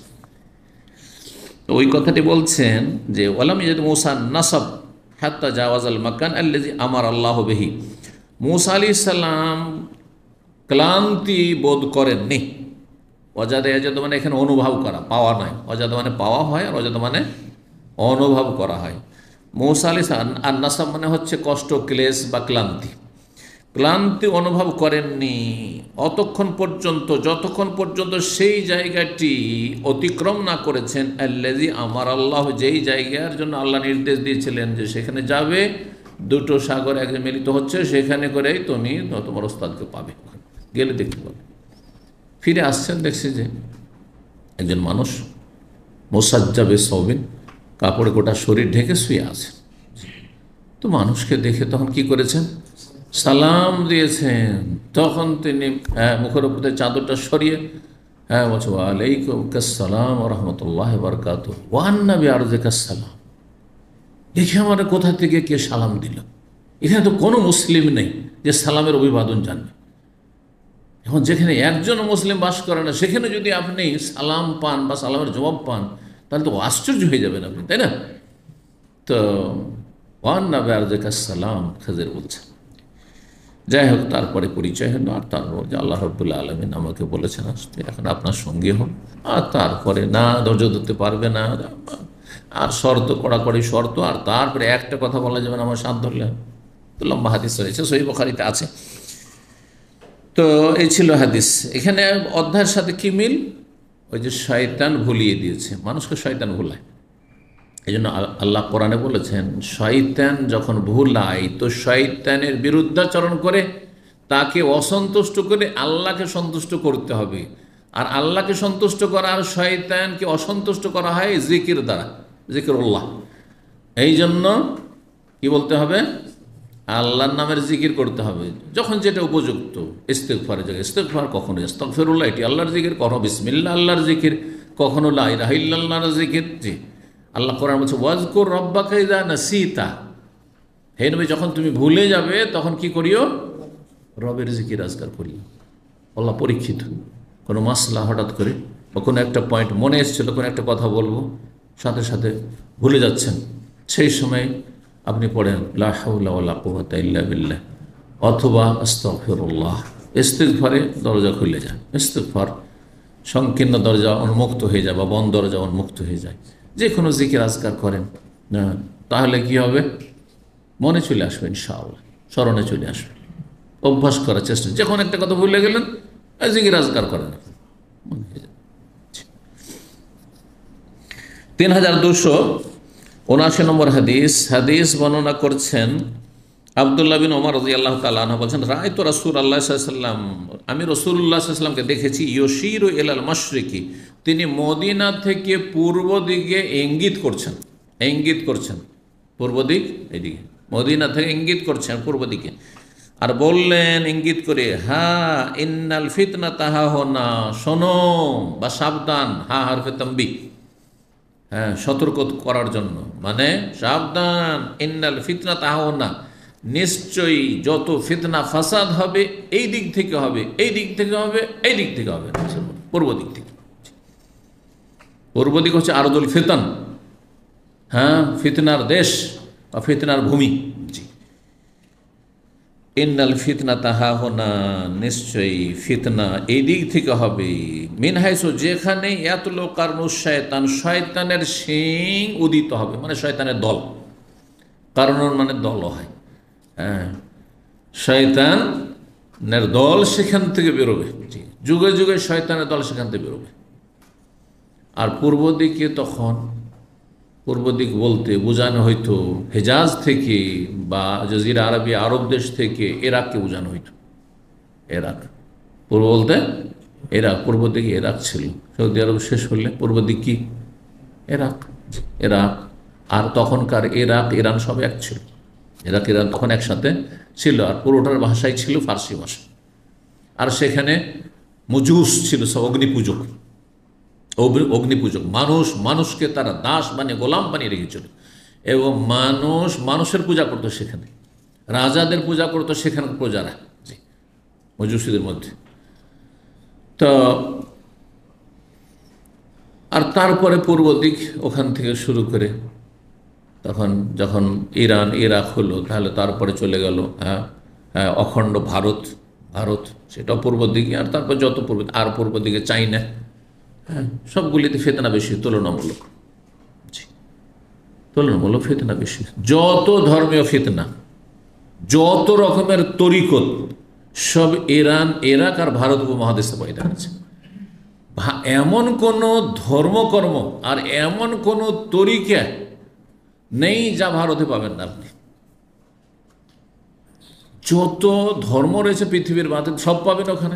তো ওই কথাটি বলছেন যে ওয়ালাম ইয়াদ মুসা নাসাব হাত্তা জাওয়াজাল মাকান আল্লাযী আমার আল্লাহ বিহি। মুসা আলাইহিস সালাম ক্লান্তি বোধ করেননি। অজাদে অজাদ মানে এখানে অনুভব করা, পাওয়া নয়। অজাদ মানে পাওয়া হয়, আর অজাদ মানে অনুভব করা হয়। মুসা আলাইহিস সালাম আর নাসাব মানে হচ্ছে কষ্ট, ক্লেশ বা ক্লান্তি। ক্লান্তি অনুভব করেননি অতক্ষণ পর্যন্ত, যতক্ষণ পর্যন্ত সেই জায়গাটি অতিক্রম না করেছেন আল্লাযী আমার আল্লাহ, যেই জায়গার জন্য আল্লাহ নির্দেশ দিয়েছিলেন যে সেখানে যাবে, দুটো সাগর এক মিলিত হচ্ছে, সেখানে করেই তুমি তোমার ওস্তাদকে পাবে, গেলে দেখতে পাবে। ফিরে আসছেন, দেখছি যে একজন মানুষ মোসাজ্জাবে সবিন, কাপড়ে গোটা শরীর ঢেকে শুয়ে আছে। তো মানুষকে দেখে তখন কি করেছেন, সালাম দিয়েছেন। তখন তিনি হ্যাঁ মুখের উপরে চাদরটা সরিয়ে হ্যাঁ বলছে ওয়ালাইকুম আসসালাম ওয়া রাহমাতুল্লাহি ওয়া বারাকাতুহু ওয়া আন্নাবি আরযিকা সালাম। দেখে আমার কোথা থেকে কে সালাম দিল, এখানে তো কোনো মুসলিম নেই যে সালামের অভিবাদন জানবে। এখন যেখানে একজন মুসলিম বাস করে না সেখানে যদি আপনি সালাম পান বা সালামের জবাব পান তাহলে তো আশ্চর্য হয়ে যাবেন আপনি, তাই না? তো ওয়া আন্নাবি আরযিকা সালাম খেজের বলছেন। যাই হোক, তারপরে পরিচয় হলো, আর তারপর যে আল্লাহ রাব্বুল আলামিন আমাকে বলেছেন আসতে, এখন আপনার সঙ্গী হন। আর তারপরে না ধৈর্য ধরতে পারবে না, আর শর্ত, কড়াকড়ি শর্ত, আর তারপরে একটা কথা বলা যাবে না আমার সাথ ধরলে। তো লম্বা হাদিস রয়েছে, সহিহ বুখারীতে আছে। তো এই ছিল হাদিস। এখানে অধ্যায়ের সাথে কি মিল? ওই যে শয়তান ভুলিয়ে দিয়েছে, মানুষকে শয়তান ভুলায়। এই জন্য আল্লাহ কোরআনে বলেছেন শয়তান যখন ভুলায় তো শয়তানের বিরুদ্ধাচরণ করে তাকে অসন্তুষ্ট করে আল্লাহকে সন্তুষ্ট করতে হবে। আর আল্লাহকে সন্তুষ্ট করা আর শয়তানকে অসন্তুষ্ট করা হয় জিকির দ্বারা, জিকিরুল্লাহ। এই জন্য কি বলতে হবে, আল্লাহর নামের জিকির করতে হবে যখন যেটা উপযুক্ত। ইস্তিগফারের জায়গায় ইস্তিগফার, কখনো আস্তাগফিরুল্লাহ এটি আল্লাহর জিকির, কখনো বিসমিল্লাহ আল্লাহর জিকির, কখনো লা ইলাহা ইল্লাল্লাহর জিকির। জি, আল্লাহ কোরআন বলছে ওয়াজকুর রাব্বাকা ইযা নাসিতা, হে নবী যখন তুমি ভুলে যাবে তখন কি করিও, রবের জিকির আজকার করিও। আল্লাহ পরীক্ষিত, কোনো মাসলা হঠাৎ করে বা কোনো একটা পয়েন্ট মনে এসেছিল, কোনো একটা কথা বলবো, সাথে সাথে ভুলে যাচ্ছেন, সেই সময় আপনি পড়েন লা হাওলা ওয়ালা কুওয়াতা ইল্লা বিল্লাহ অথবা আস্তাগফিরুল্লাহ। ইস্তিগফারে দরজা খুলে যায়, ইস্তিগফার সংকীর্ণ দরজা উন্মুক্ত হয়ে যায় বা বন্ধ দরজা উন্মুক্ত হয়ে যায়। যে কোনো জিকির আজকার করেন না, তাহলে কি হবে, মনে চলে আসবে, ইনশাআল্লাহ স্মরণে চলে আসবে। অভ্যাস করার চেষ্টা, যখন একটা কথা ভুলে গেলেন জিকির আজকার করেন, মনে হয়ে যাবে। তিন হাজার দুশো উনআশি নম্বর হাদিস। হাদিস বর্ণনা করছেন আব্দুল্লাহ বিন ওমর রাদিয়াল্লাহু তাআলা আনহু বলেন রাআইতু রাসূলুল্লাহ সাল্লাল্লাহু আলাইহি ওয়াসাল্লাম, আমি রাসূলুল্লাহ সাল্লাল্লাহু আলাইহি ওয়াসাল্লামকে দেখেছি, ইউশিরু ইলাল মাশরিকি, তিনি মদিনা থেকে পূর্ব দিকে ইঙ্গিত করছেন, ইঙ্গিত করছেন পূর্ব দিক, এইদিকে মদিনা থেকে ইঙ্গিত করছেন পূর্ব দিকে। আর বললেন ইঙ্গিত করে, হা ইন্নাল ফিতনাতা হাহুনা, শোনো বা সাবধান, হা হারফে তানবিহ, হ্যাঁ সতর্ক করার জন্য, মানে সাবধান, ইন্নাল ফিতনাতা হাহুনা, নিশ্চয়ই যত ফিতনা ফাসাদ হবে এই দিক থেকে হবে, এই দিক থেকে হবে, এই দিক থেকে হবে, পূর্ব দিক থেকে। পূর্ব দিক হচ্ছে আরদুল ফিতন, হ্যাঁ ফিতনার দেশ বা ফিতনার ভূমি। জি, ইন্নাল ফিতনাতা হাহুনা, নিশ্চয়ই ফিতনা এই দিক থেকে হবে, মিন হাইসু, যেখানে ইয়াতলু কারনুশ শয়তান, শয়তানের শিং উদিত হবে, মানে শয়তানের দল, কারনুন মানে দল হয়, হ্যাঁ শয়তানের দল সেখান থেকে বেরোবে। জি, যুগে যুগে শয়তানের দল সেখান থেকে বেরোবে। আর পূর্ব দিকে তখন, পূর্ব দিক বলতে বোঝানো হইতো হেজাজ থেকে বা জাজিরা আরবি আরব দেশ থেকে ইরাককে বোঝানো হইতো। ইরাক পূর্ব বলতে ইরাক, পূর্ব দিকে ইরাক ছিল। সৌদি আরব শেষ হলে পূর্ব দিক কি ইরাক, ইরাক আর তখনকার ইরাক ইরান সব এক ছিল। ইরাক ইরান তখন একসাথে ছিল, আর পুরোটার ভাষাই ছিল ফার্সি ভাষা। আর সেখানে মজুস ছিল, সব অগ্নিপূজক, অগ্নিপূজক মানুষ মানুষকে তারা দাস বানিয়ে গোলাম বানিয়ে রেখেছিল, এবং মানুষ মানুষের পূজা করতো সেখানে, রাজাদের পূজা করতো সেখানে প্রজারা, জি মজুসীদের মধ্যে। তো আর তারপরে পূর্ব দিক ওখান থেকে শুরু করে তখন যখন ইরান ইরাক হলো, তাহলে তারপরে চলে গেল হ্যাঁ অখণ্ড ভারত, ভারত সেটাও পূর্ব দিকে, আর তারপর যত পূর্ব আর পূর্ব দিকে চাইনা, হ্যাঁ সবগুলিতে ফিতনা বেশি তুলনামূলক, জি তুলনামূলক ফিতনা বেশি। যত ধর্মীয় ফিতনা, যত রকমের তরিকত, সব ইরান ইরাক আর ভারত উপমহাদেশে পয়দা আছে। এমন কোনো ধর্মকর্ম আর এমন কোনো তরিকা নেই যা ভারতে পাবেন না আপনি। যত ধর্ম রয়েছে পৃথিবীর মাঝে সব পাবেন ওখানে,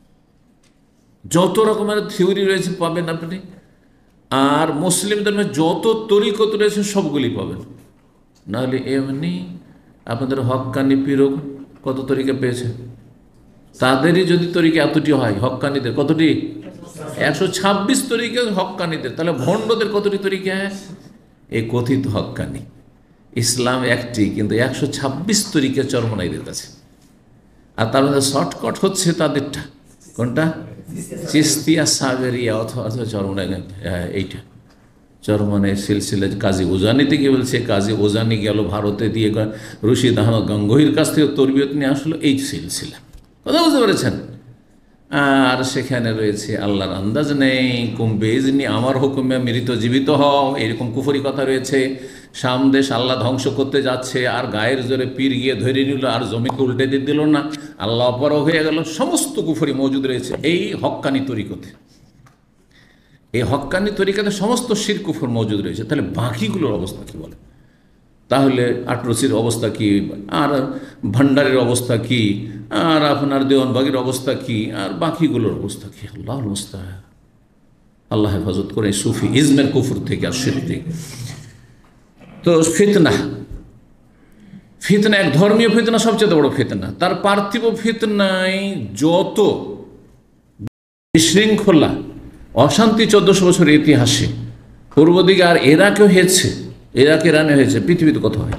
যত রকমের থিওরি রয়েছে পাবেন আপনি, আর মুসলিম ধর্মের যত তরিকত রয়েছে সবগুলি পাবেন। নাহলে এমনি আপনাদের হক্কানি পীরক কত তরিকা পেয়েছে, তাদেরই যদি তরিকা এতটি হয়, হক্কানিদের কতটি, একশো ছাব্বিশ তরিকা হক্কানিদের, তাহলে ভণ্ডদের কতটি তরিকা? এই কথিত হক্কানি, ইসলাম একটি, কিন্তু একশো ছাব্বিশ তরিকা চরমনাইদের কাছে। আর তার মধ্যে শর্টকাট হচ্ছে তাদেরটা, কোনটা? চিস্তিয়া সাগরিয়া অথবা চরমনাই, এইটা চরমনাই সিলসিলা। কাজী ওজানি থেকে বলছে, কাজী ওজানি গেল ভারতে, দিয়ে রশিদ আহমদ গঙ্গোহীর কাছ থেকে তরবিয়ত নিয়ে আসলো, এই সিলসিলা। কথা বুঝতে পেরেছেন? আর সেখানে রয়েছে আল্লাহর আন্দাজ নেই, কুম্বেজনি আমার হুকুমে মৃত জীবিত হও, এরকম কুফরি কথা রয়েছে। সামদেশ আল্লাহ ধ্বংস করতে যাচ্ছে, আর গায়ের জোরে পীর গিয়ে ধরে নিল, আর জমিকে উল্টে দিয়ে দিল না, আল্লাহ অপরও হয়ে গেল। সমস্ত কুফরি মজুদ রয়েছে এই হক্কানি তরিকতে। এই হক্কানি তরিকাতে সমস্ত শির কুফর মজুদ রয়েছে। তাহলে বাকিগুলোর অবস্থা কি বলে? তাহলে আটরসির অবস্থা কি, আর ভান্ডারের অবস্থা কি, আর আপনার দেওয়ানবাগির অবস্থা কি, আর বাকিগুলোর অবস্থা কি? আল্লাহ মুস্তাআন, আল্লাহ হেফাজত করে সুফি ইজমের কুফর থেকে আর শিরক থেকে। তো ফিতনা, ফিতনা এক ধর্মীয় ফিতনা সবচেয়ে বড় ফিতনা। তার পার্থিব ফিতনায় যত বিশৃঙ্খলা অশান্তি চোদ্দশো বছরের ইতিহাসে পূর্ব দিকে আর ইরাকেও হয়েছে, ইরাক ইরানে হয়েছে, পৃথিবীতে কত হয়।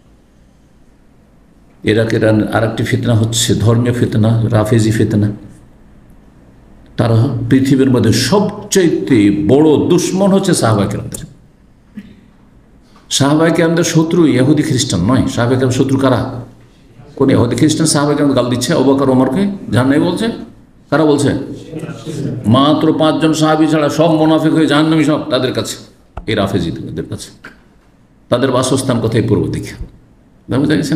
ইরাক ইরান আর একটি ফিতনা হচ্ছে ধর্মীয় ফিতনা, রাফেজি ফিতনা। তারা পৃথিবীর মধ্যে সবচাইতে বড় দুশ্মন হচ্ছে সাহাবায়ে কেরামদের। সাহাবায়ে কেরামদের শত্রু ইহুদি খ্রিস্টান নয়। সাহাবায়ে কেরাম শত্রু কারা? কোন ইহুদি খ্রিস্টান সাহাবায়ে কেরাম গাল দিচ্ছে আবু বকর ওমরকে, জাহান্নামী বলছে? কারা বলছে? মাত্র পাঁচজন সাহাবী ছাড়া সব মুনাফিক হয়ে জাহান্নামী, সব তাদের কাছে, এই রাফেজিদের কাছে। তাদের বাসস্থান কোথায়? পূর্ব দিকে। বুঝতে গেছেন?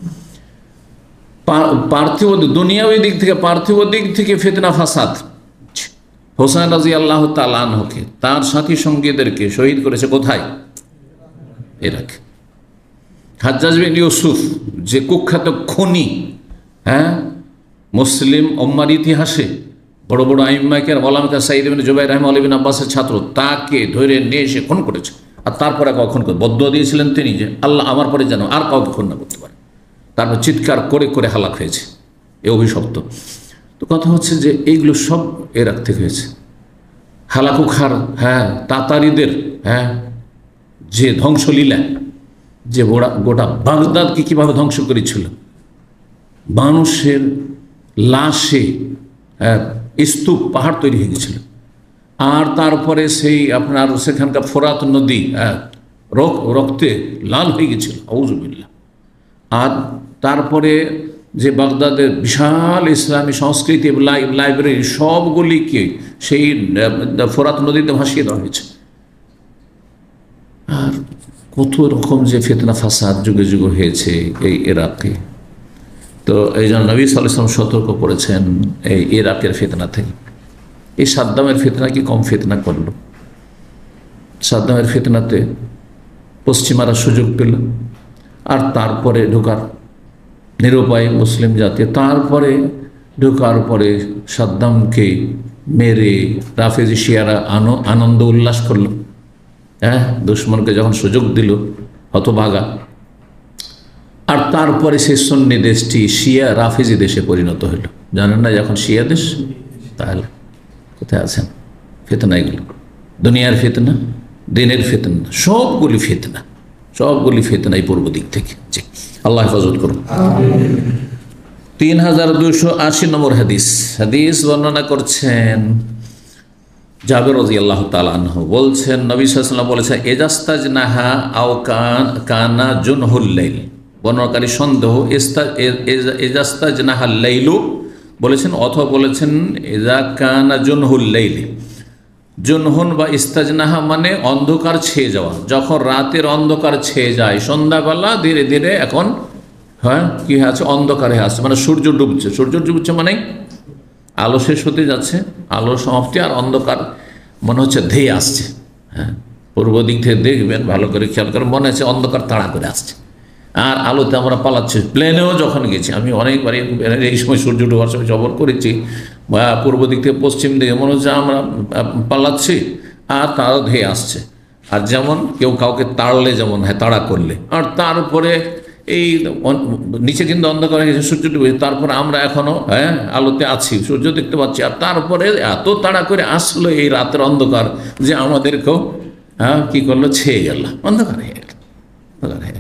পার্থিব দুনিয়াবী দিক থেকে, পার্থিব দিক থেকে ফিতনা ফাসাদ। হোসেন রাদিয়াল্লাহু তাআলা আনহুকে তার সাথী সঙ্গীদেরকে শহীদ করেছে কোথায়? ইরাক। হাজ্জাজ বিন ইউসুফ যে কুখ্যাত খুনি, হ্যাঁ মুসলিম উম্মার ইতিহাসে বড় বড় আইম্মাকে ওলামাকে সাঈদ ইবনে জুবাইর রাহিমাহুল্লাহ বিন আব্বাসের ছাত্র, তাকে ধরে নিয়ে এসে খুন করেছে। আর তারপরে কখন বদদুয়া দিয়েছিলেন তিনি যে আল্লাহ আমার পরে যেন আর কাউকে খুন না করতে পারে। তারপর চিৎকার করে করে হালাক হয়েছে, এ অভিশপ্ত। তো কথা হচ্ছে যে এইগুলো সব ইরাক থেকে হয়েছে। হালাকুখার, হ্যাঁ তাতারিদের, হ্যাঁ যে ধ্বংসলীলা, যে গোটা গোটা বাগদাদকে কীভাবে ধ্বংস করেছিল, মানুষের লাশে হ্যাঁ স্তূপ পাহাড় তৈরি হয়ে গেছিল। আর তারপরে সেই আপনার সেখানকার ফোরাত নদী হ্যাঁ রক্তে লাল হয়ে গেছিল, আউযুবিল্লাহ। আর তারপরে যে বাগদাদের বিশাল ইসলামী সংস্কৃতি লাইব্রেরি সবগুলিকে সেই ফোরাত নদীতে ভাসিয়ে দেওয়া হয়েছে। আর কত রকম যে ফিতনা ফাসাদ যুগে যুগে হয়েছে এই ইরাকে। তো এই জন্য নবী সাল্লাল্লাহু আলাইহি ওয়াসাল্লাম সতর্ক করেছেন এই ইরাকের ফিতনা থেকে। এই সাদ্দামের ফিতনা কি কম ফিতনা করলো? সাদ্দামের ফিতনাতে পশ্চিমারা সুযোগ পেল, আর তারপরে ঢোকার নিরুপায় মুসলিম জাতি, তারপরে ঢোকার পরে সাদ্দামকে মেরে রাফেজি শিয়ারা আনন্দ উল্লাস করলো। হ্যাঁ, দুশ্মনকে যখন সুযোগ দিল হতভাগা। আর তারপরে সেই সুন্নি দেশটি শিয়া রাফিজি দেশে পরিণত হইল। জানেন না যখন শিয়া দেশ, তাহলে কোথায় আছেন? ফিতনা এগুলো, দুনিয়ার ফিতনা, দিনের ফিতনা, সবগুলি ফিতনা, সবগুলি ফিতনা এই পূর্ব দিক থেকে। জি, আল্লাহ হেফাজত করুন। তিন হাজার দুইশো আশি নম্বর হাদিস। হাদিস বর্ণনা করছেন জাবের রাদিয়াল্লাহু তাআলা আনহু, বলছেন নবী সাল্লাল্লাহু আলাইহি ওয়াসাল্লাম বলেছেন, এজাস্তাজনাহা আও কান কানা জুনহুল লাইল, বর্ণনাকারী সন্দেহ, এজাস্তাজনাহাল লাইলু বলেছেন, অথবা বলেছেন এজা কানা জুনহুল লাইল। জুনহুন বা ইস্তাজনাহা মানে অন্ধকার ছেয়ে যাওয়া। যখন রাতের অন্ধকার ছেয়ে যায়, সন্ধ্যাবেলা ধীরে ধীরে এখন হ্যাঁ কি আছে, অন্ধকারে আসছে, মানে সূর্য ডুবছে। সূর্য ডুবছে মানে আলো শেষ হতে যাচ্ছে, আলো সমাপ্তি, আর অন্ধকার মনে হচ্ছে ধেয়ে আসছে। হ্যাঁ, পূর্ব দিক থেকে দেখবেন, ভালো করে খেয়াল করে, মনে হচ্ছে অন্ধকার তাড়া করে আসছে, আর আলোতে আমরা পালাচ্ছি। প্লেনেও যখন গেছি আমি অনেকবার, এই সময় সূর্য ডোবার সময় সফর করেছি, বা পূর্ব দিক থেকে পশ্চিম দিকে মনে হচ্ছে আমরা পালাচ্ছি, আর তারা ধেয়ে আসছে। আর যেমন কেউ কাউকে তাড়লে যেমন হয়, তাড়া করলে, আর তারপরে এই নিচে কিন্তু অন্ধকার হয়ে গেছে, সূর্য ডুবে, তারপরে আমরা এখনো হ্যাঁ আলোতে আছি, সূর্য দেখতে পাচ্ছি, আর তারপরে এত তাড়া করে আসলো এই রাতের অন্ধকার যে আমাদেরকেও হ্যাঁ কি করলো, ছেয়ে গেল, অন্ধকার হয়ে গেল, অন্ধকার হয়ে গেল।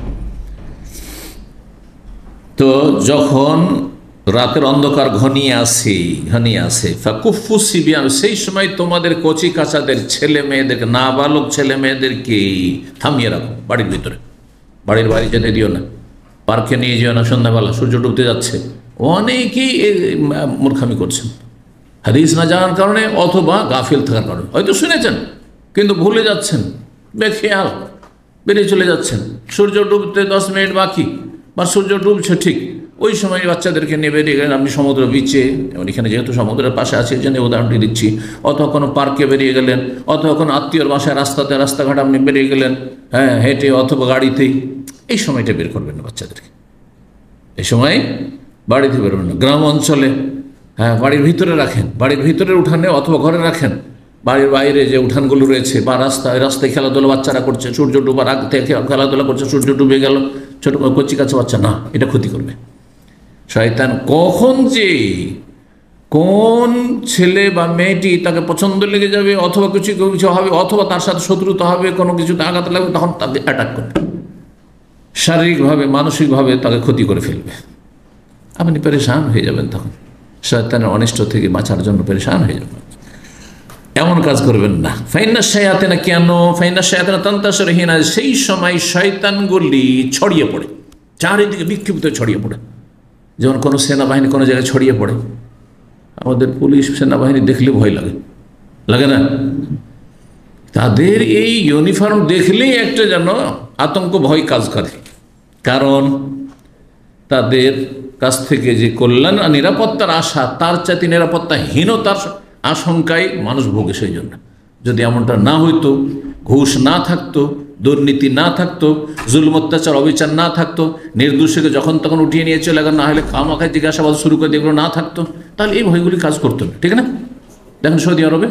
তো যখন রাতের অন্ধকার ঘনিয়ে আসে ঘনিয়ে আসে ফাকুফু সিবিয়ান, সেই সময় তোমাদের কচি কাচাদের ছেলে মেয়েদেরকে, নাবালক ছেলে মেয়েদেরকে থামিয়ে রাখো বাড়ির ভিতরে, বাড়ির বাইরে যেতে দিও না, পার্কে নিয়ে যেও না সন্ধ্যাবেলা, সূর্য ডুবতে যাচ্ছে। অনেকেই মূর্খামি করছেন হাদিস না জানার কারণে, অথবা গাফিল থাকার কারণে। হয়তো শুনেছেন কিন্তু ভুলে যাচ্ছেন, বেখেয়াল বেরিয়ে চলে যাচ্ছেন। সূর্য ডুবতে দশ মিনিট বাকি, বা সূর্য ডুবছে ঠিক ওই সময় বাচ্চাদেরকে নিয়ে বেরিয়ে গেলেন আপনি সমুদ্র বিচে, এখানে যেহেতু সমুদ্রের পাশে আছে এই জন্য উদাহরণটি দিচ্ছি, অথবা কোনো পার্কে বেরিয়ে গেলেন, অথবা কোনো আত্মীয়র বাসায় রাস্তাতে রাস্তাঘাট আপনি বেরিয়ে গেলেন, হ্যাঁ হেঁটে অথবা গাড়িতেই। এই সময়টা বের করবেন না বাচ্চাদেরকে, এই সময় বাড়িতে বেরোবেন না। গ্রাম অঞ্চলে হ্যাঁ বাড়ির ভিতরে রাখেন, বাড়ির ভিতরে উঠানে অথবা ঘরে রাখেন। বাড়ির বাইরে যে উঠানগুলো রয়েছে বা রাস্তায় রাস্তায় খেলাধুলা বাচ্চারা করছে, সূর্য ডুবার আগ থেকে খেলাধুলা করছে, সূর্য ডুবে গেল, ছোট কচি কাছে বাচ্চা, না, এটা ক্ষতি করবে। শয়তান কখন যে কোন ছেলে বা মেয়েটি তাকে পছন্দ লেগে যাবে, অথবা কিছু কিছু হবে, অথবা তার সাথে শত্রুতা হবে, কোনো কিছুতে আঘাত লাগবে, তখন তাকে অ্যাটাক করবে, শারীরিকভাবে মানসিকভাবে তাকে ক্ষতি করে ফেলবে। আপনি পেরেশান হয়ে যাবেন, তখন শয়তানের অনিষ্ট থেকে বাঁচার জন্য পেরেশান হয়ে যাবেন। এমন কাজ করবেন না। ফাইন্না শায়াতিনা, কেন? ফাইন্না শায়াতিনা তানতাশিরু হিনা, সেই সময় শয়তানগুলি ছড়িয়ে পড়ে, চারিদিকে বিক্ষিপ্ত ছড়িয়ে পড়ে। যেমন কোনো সেনাবাহিনী কোনো জায়গায় ছড়িয়ে পড়ে, আমাদের পুলিশ সেনাবাহিনী দেখলে ভয় লাগে, লাগে না? তাদের এই ইউনিফর্ম দেখলেই একটা যেন আতঙ্ক ভয় কাজ করে, কারণ তাদের কাছ থেকে যে কল্যাণ আর নিরাপত্তার আশা, তার চাইতে নিরাপত্তাহীনতার আশঙ্কায় মানুষ ভোগে। সেই জন্য যদি এমনটা না হইতো, ঘুষ না থাকতো, দুর্নীতি না থাকতো, জুলুম অত্যাচার অবিচার না থাকতো, নির্দোষীকে যখন তখন উঠিয়ে নিয়ে চলে গেল, না হলে খামাখায় জিজ্ঞাসাবাদ শুরু করে এগুলো না থাকতো, তাহলে এই ভয়গুলি কাজ করতো না, ঠিক না? দেখেন সৌদি আরবে,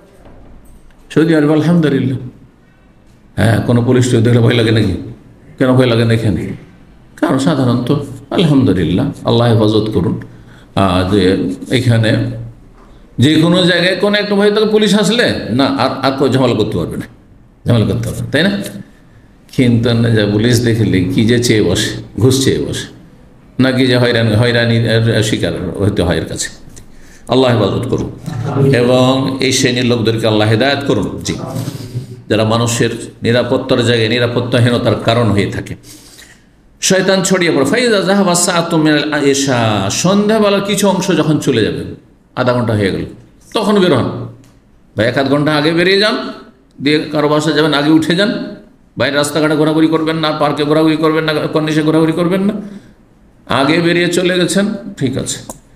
সৌদি আরবে আলহামদুলিল্লাহ, হ্যাঁ কোনো পুলিশ দেখলে ভয় লাগে নাকি? কেন ভয় লাগে না এখানে? কারণ সাধারণত আলহামদুলিল্লাহ, আল্লাহ হেফাজত করুন, যে এখানে যে কোনো জায়গায় কোনো একটা ভয় থাকে, পুলিশ আসলে না আর আর কেউ ঝামেলা করতে পারবে না, ঝামেলা করতে পারবে না, তাই না? কিন্তু না, যা পুলিশ দেখলে কি যে চেয়ে বসে, ঘুষ চেয়ে বসে, নাকি যে হয়রানি হয়রানির শিকার হইতে হয় এর কাছে। আল্লাহ হেফাজত করুন এবং এই শ্রেণীর লোকদেরকে আল্লাহ হেদায়েত করুন, জি, যারা মানুষের নিরাপত্তার জায়গায় নিরাপত্তাহীনতার কারণ হয়ে থাকে। শয়তান ছড়িয়ে পড়ে। ফাইজা যাহাবা সাআতুম মিনাল আয়েশা, সন্ধ্যাবেলার কিছু অংশ যখন চলে যাবে, আধা ঘন্টা হয়ে গেল, তখন বের হন, বা এক আধ ঘন্টা আগে বেরিয়ে যান, দিয়ে কারো বাসা যাবেন আগে উঠে যান, বাইরে রাস্তাঘাটে ঘোরাঘুরি করবেন না, পার্কে ঘোরাঘুরি করবেন না, কর্নিশে ঘোরাঘুরি করবেন না, আগে বেরিয়ে চলে গেছেন, ঠিক আছে,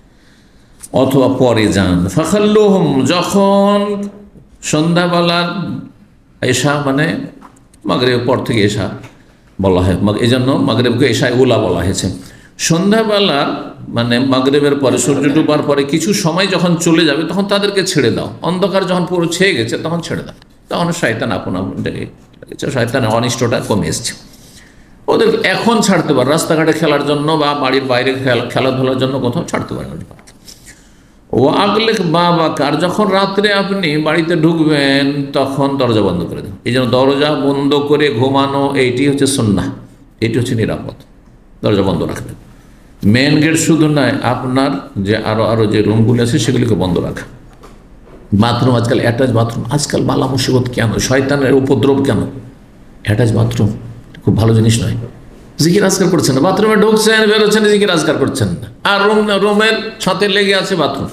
অথবা পরে যান। ফাখাল্লুহুম, যখন সন্ধ্যাবেলার এশা মানে মাগরিবের পর থেকে এশা বলা হয়, এই জন্য মাগরিবকে এশায়ে উলা বলা হয়েছে। সন্ধ্যাবেলার মানে মাগরিবের পরে সূর্য ডুবার পরে কিছু সময় যখন চলে যাবে, তখন তাদেরকে ছেড়ে দাও। অন্ধকার যখন পুরো ছেয়ে গেছে তখন ছেড়ে দাও, তখন শয়তান আপন আপন শয়তানের অনিষ্টটা কমে এসছে। ওদের এখন ছাড়তে পারে, রাস্তাঘাটে খেলার জন্য বা বাড়ির বাইরে খেলাধুলার জন্য কোথাও ছাড়তে পারে। ও আগলে বাবা কার, যখন রাত্রে আপনি বাড়িতে ঢুকবেন তখন দরজা বন্ধ করে দেন। এই জন্য দরজা বন্ধ করে ঘুমানো এইটি হচ্ছে সুন্নাহ, এটি হচ্ছে নিরাপদ। দরজা বন্ধ রাখবেন। মেন গেট শুধু নয়, আপনার যে আরো আরো যে রুমগুলি আছে সেগুলিকে বন্ধ রাখা। বাথরুম আজকাল অ্যাটাচ বাথরুম, আজকাল বালা মুসিবত কেন, শয়তানের উপদ্রব কেন? অ্যাটাচ বাথরুম খুব ভালো জিনিস নয়। জিকির আজকার করছেন না, বাথরুমে ঢুকছেন বেরোচ্ছেন জিকির আজকার করছেন না, আর রুম রুমের ছাতে লেগে আছে বাথরুম।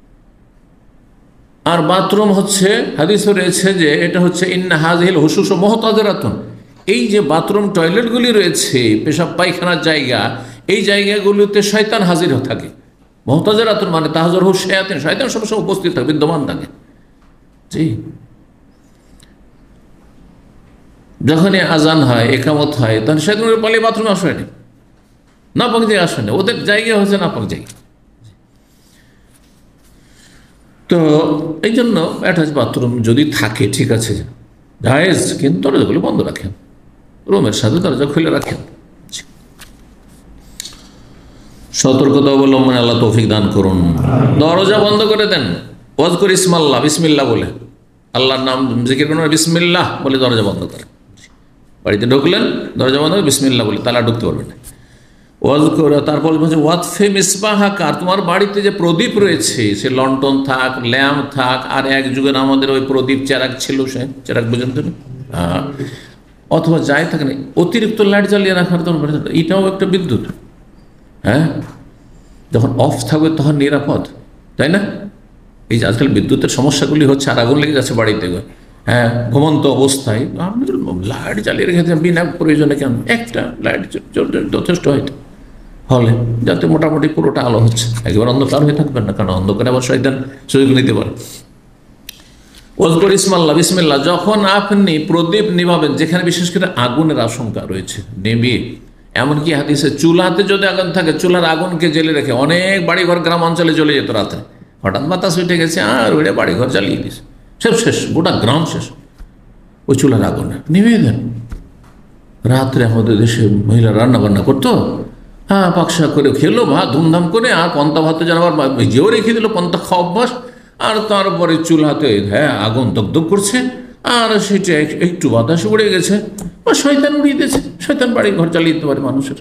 আর বাথরুম হচ্ছে হাদিসে রয়েছে যে এটা হচ্ছে ইন্না হাযিহিল হুশুস মুহতাযিরাতুন, এই যে বাথরুম টয়লেটগুলি রয়েছে, পেশাব পায়খানার জায়গা, এই জায়গাগুলোতে শয়তান হাজির থাকে। মুহতাযিরাতুন মানে তাহজুরহু শায়াতিন, শয়তান সবসময় উপস্থিত থাকে, বিদ্যমান থাকে। জি, যখনই আজান হয়, একামত হয়, তখন শয়তানের পালিয়ে বাথরুমে আসেনি, নাপাক জায়গা আসেনি, ওদের জায়গা হচ্ছে নাপাক জায়গা। তো এই জন্য অ্যাটাচ বাথরুম যদি থাকে ঠিক আছে, জায়েজ, কিন্তু দরজাগুলো বন্ধ রাখেন, রুমের সাথে দরজা খুলে রাখেন। সতর্কতা অবলম্বনে আল্লাহ তৌফিক দান করুন। দরজা বন্ধ করে দেন, ওয়াজ করে ইসমাল্লাহ, বিসমিল্লাহ বলে, আল্লাহর নাম জিকির করুন, বিসমিল্লাহ বলে দরজা বন্ধ করেন। বাড়িতে ঢুকলেন দরজা বন্ধ করে বিসমিল্লাহ বলে, তালা ঢুকতে পারবেন না। ওয়াজ করে তারপর বলছে ওয়াতফে মিসবাহাকা, তোমার বাড়িতে যে প্রদীপ রয়েছে, সে লন্ঠন থাক, ল্যাম্প থাক, আর এক যুগের আমাদের ওই প্রদীপ চেরাক ছিল, সে চেরাক বুঝেন তো, হ্যাঁ, অথবা যাই থাকে না, অতিরিক্ত লাইট জ্বালিয়ে রাখার জন্য এটাও একটা বিদ্যুৎ। হ্যাঁ, যখন অফ থাকবে তখন নিরাপদ, তাই না? এই যে আজকাল বিদ্যুতের সমস্যাগুলি হচ্ছে, আর আগুন লেগে যাচ্ছে বাড়িতে, হ্যাঁ, ঘুমন্ত অবস্থায় আপনি লাইট জ্বালিয়ে রেখেছেন বিনা প্রয়োজনে, কেন? একটা লাইট যথেষ্ট হয়তো হলে, যাতে মোটামুটি পুরোটা আলো হচ্ছে, একেবারে অন্ধকার হয়ে থাকবেন না, কারণ অন্ধকারে আবার শয়তান সুযোগ নিতে পারে। ওয়াজকুর ইসমাল্লাহ, বিসমিল্লাহ, যখন আপনি প্রদীপ নিভাবেন, যেখানে বিশেষ করে আগুনের আশঙ্কা রয়েছে, নিভিয়ে, এমনকি হাদিসে চুলাতে যদি আগুন থাকে, চুলার আগুনকে জেলে রেখে, অনেক বাড়িঘর গ্রাম অঞ্চলে জ্বলে যেত রাতে, হঠাৎ বাতাস উঠে গেছে আর ওইটা বাড়িঘর জ্বালিয়ে দিয়েছে, সব শেষ, গোটা গ্রাম শেষ, ওই চুলার আগুনে নিভিয়ে দেন। রাত্রে আমাদের দেশে মহিলা রান্না বান্না করতো, হ্যাঁ, পাকশা করে খেলো ভাত ধুমধাম করে, আর পন্তা ভাতে যেন আবার ভেজেও রেখে দিল, পন্তা খাওয়া অভ্যাস, আর তারপরে চুলাতে হ্যাঁ আগুন দগদগ করছে, আর সেটা একটু বাতাসে উড়ে গেছে, বা শয়তান উড়িয়ে দিয়েছে। শয়তান বাড়ি ঘর চালিয়ে দিতে পারে মানুষের,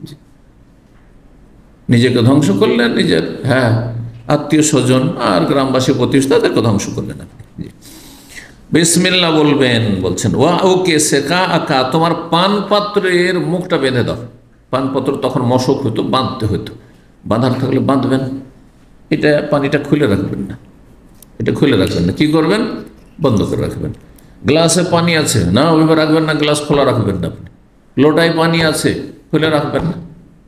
নিজেকে ধ্বংস করলেন, নিজের হ্যাঁ আত্মীয় স্বজন আর গ্রামবাসী প্রতিষ্ঠা, তাদেরকে ধ্বংস করলেন আপনি। বিসমিল্লাহ বলবেন, বলছেন ওয়া ওকে সেকা আকা, তোমার পান পাত্রের মুখটা বেঁধে দাও। পানপত্র তখন মশক হতো, বাঁধতে হতো, বাঁধার থাকলে বাঁধবেন, এটা পানিটা খুলে রাখবেন না, এটা খুলে রাখবেন না, কি করবেন? বন্ধ করে রাখবেন। গ্লাসে পানি আছে না, ওইভাবে রাখবেন না, গ্লাস খোলা রাখবেন না আপনি। লোটায় পানি আছে, খুলে রাখবেন না।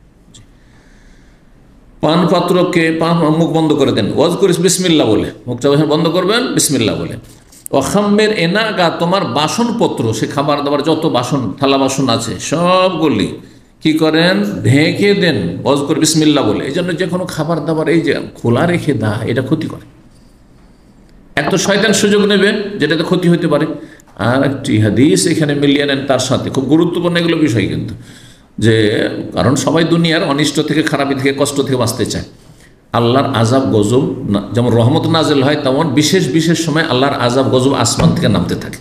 পান পাত্রকে পান মুখ বন্ধ করে দেন, ওয়াজ করিস বিসমিল্লাহ বলে, মুখটা বন্ধ করবেন বিসমিল্লাহ বলে। অখাম্মের এনাগা, তোমার বাসনপত্র, সে খাবার দাবার যত বাসন থালা বাসন আছে সবগুলি কি করেন? ঢেকে দেন, ওয়াজ করে বিসমিল্লাহ বলে। এই জন্য যে কোনো খাবার দাবার এই যে খোলা রেখে দা, এটা ক্ষতি করে। এক তো শয়তান সুযোগ নেবে, যেটাতে ক্ষতি হতে পারে, আর একটি হাদিস এখানে মিলিয়ে নেন তার সাথে, খুব গুরুত্বপূর্ণ এগুলো বিষয় কিন্তু, যে কারণ সবাই দুনিয়ার অনিষ্ট থেকে, খারাপি থেকে, কষ্ট থেকে বাঁচতে চায়। আল্লাহর আজাব গজব যেমন রহমত নাজেল হয়, তেমন বিশেষ বিশেষ সময় আল্লাহর আজাব গজব আসমান থেকে নামতে থাকে।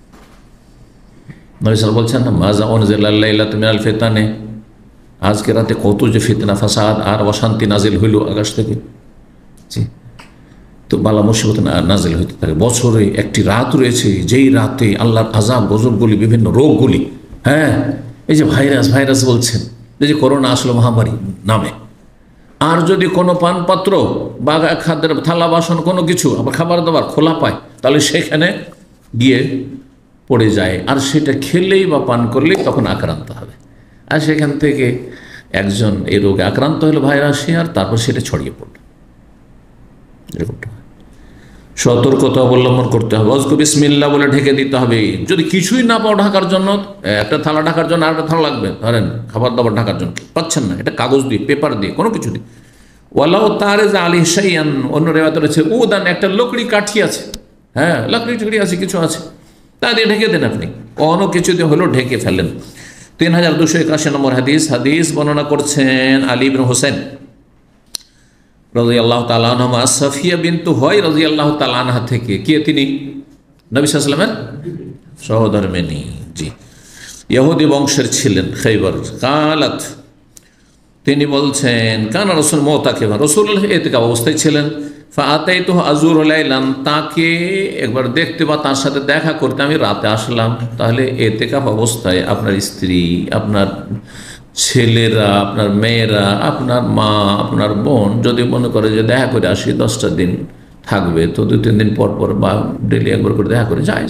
নবী সাল্লাল্লাহু বলছেন না, মাজা উনজিলা লাইলাতুন মিনাল ফিতানে, আজকে রাতে কত যে ফিতনা ফাসাদ আর অশান্তি নাজিল হইল আকাশ থেকে। জি, তো বালা মুসিবত নাজিল হইতে থাকে। বছরে একটি রাত রয়েছে, যেই রাতে আল্লাহর আজাব গজবগুলি, বিভিন্ন রোগগুলি, হ্যাঁ, এই যে ভাইরাস ভাইরাস বলছেন, এই যে করোনা আসলো মহামারী নামে, আর যদি কোনো পানপাত্র বা খাদ্যের থালা বাসন কোনো কিছু আবার খাবার দাবার খোলা পায়, তাহলে সেখানে গিয়ে পড়ে যায়, আর সেটা খেলেই বা পান করলেই তখন আক্রান্ত হবে, আর সেখান থেকে একজন এই রোগে আক্রান্ত হলো ভাইরাসে, আর তারপর সেটা ছড়িয়ে পড়ল। এরকমটা সতর্কতা অবলম্বন করতে হবে। ওয়াজকু বিসমিল্লাহ বলে ঢেকে দিতে হবে। যদি কিছুই না পাও ঢাকার জন্য, একটা থালা ঢাকার জন্য আর একটা থালা লাগবে, ধরেন খাবার দাবার ঢাকার জন্য পাচ্ছেন না, এটা কাগজ দিয়ে, পেপার দিয়ে, কোনো কিছু দিয়ে। ওয়ালাউ তারেজা আলী শাইয়ান, অন্য রেওয়াতে রয়েছে উদান, একটা লকড়ি কাঠি আছে, হ্যাঁ, লকড়ি টুকরি আছে, কিছু আছে, তা দিয়ে ঢেকে দেন, আপনি কোনো কিছু দিয়ে হলেও ঢেকে ফেলেন। তিন হাজার দুশো একাশি নম্বর হাদিস, হাদিস বর্ণনা করছেন আলী ইবনে হোসেন রাদিয়াল্লাহু তাআলা আনহা, সাফিয়া বিনতু হুয়াই রাদিয়াল্লাহু তাআলা আনহা থেকে। কে তিনি? নবী সাল্লাল্লাহু আলাইহি ওয়াসাল্লামের সহধর্মিণী, জি, ইহুদি বংশের ছিলেন, খাইবার। কালাত, তিনি বলছেন, কানা রাসূল মুতাকিফা, রাসূলুল্লাহ ইতিকাফ অবস্থায় ছিলেন। ফাআতাইতুহু আযুরু লাইলান, তাকে একবার দেখতে বা তার সাথে দেখা করতে আমি রাতে আসলাম। তাহলে ইতিকাফ অবস্থায় আপনার স্ত্রী, আপনার ছেলেরা, আপনার মেয়েরা, আপনার মা, আপনার বোন যদি মনে করে যে দেখা করে আসি, দশটা দিন থাকবে, তো দু তিন দিন পর পর বা ডেলি একবার করে দেখা করে যাইজ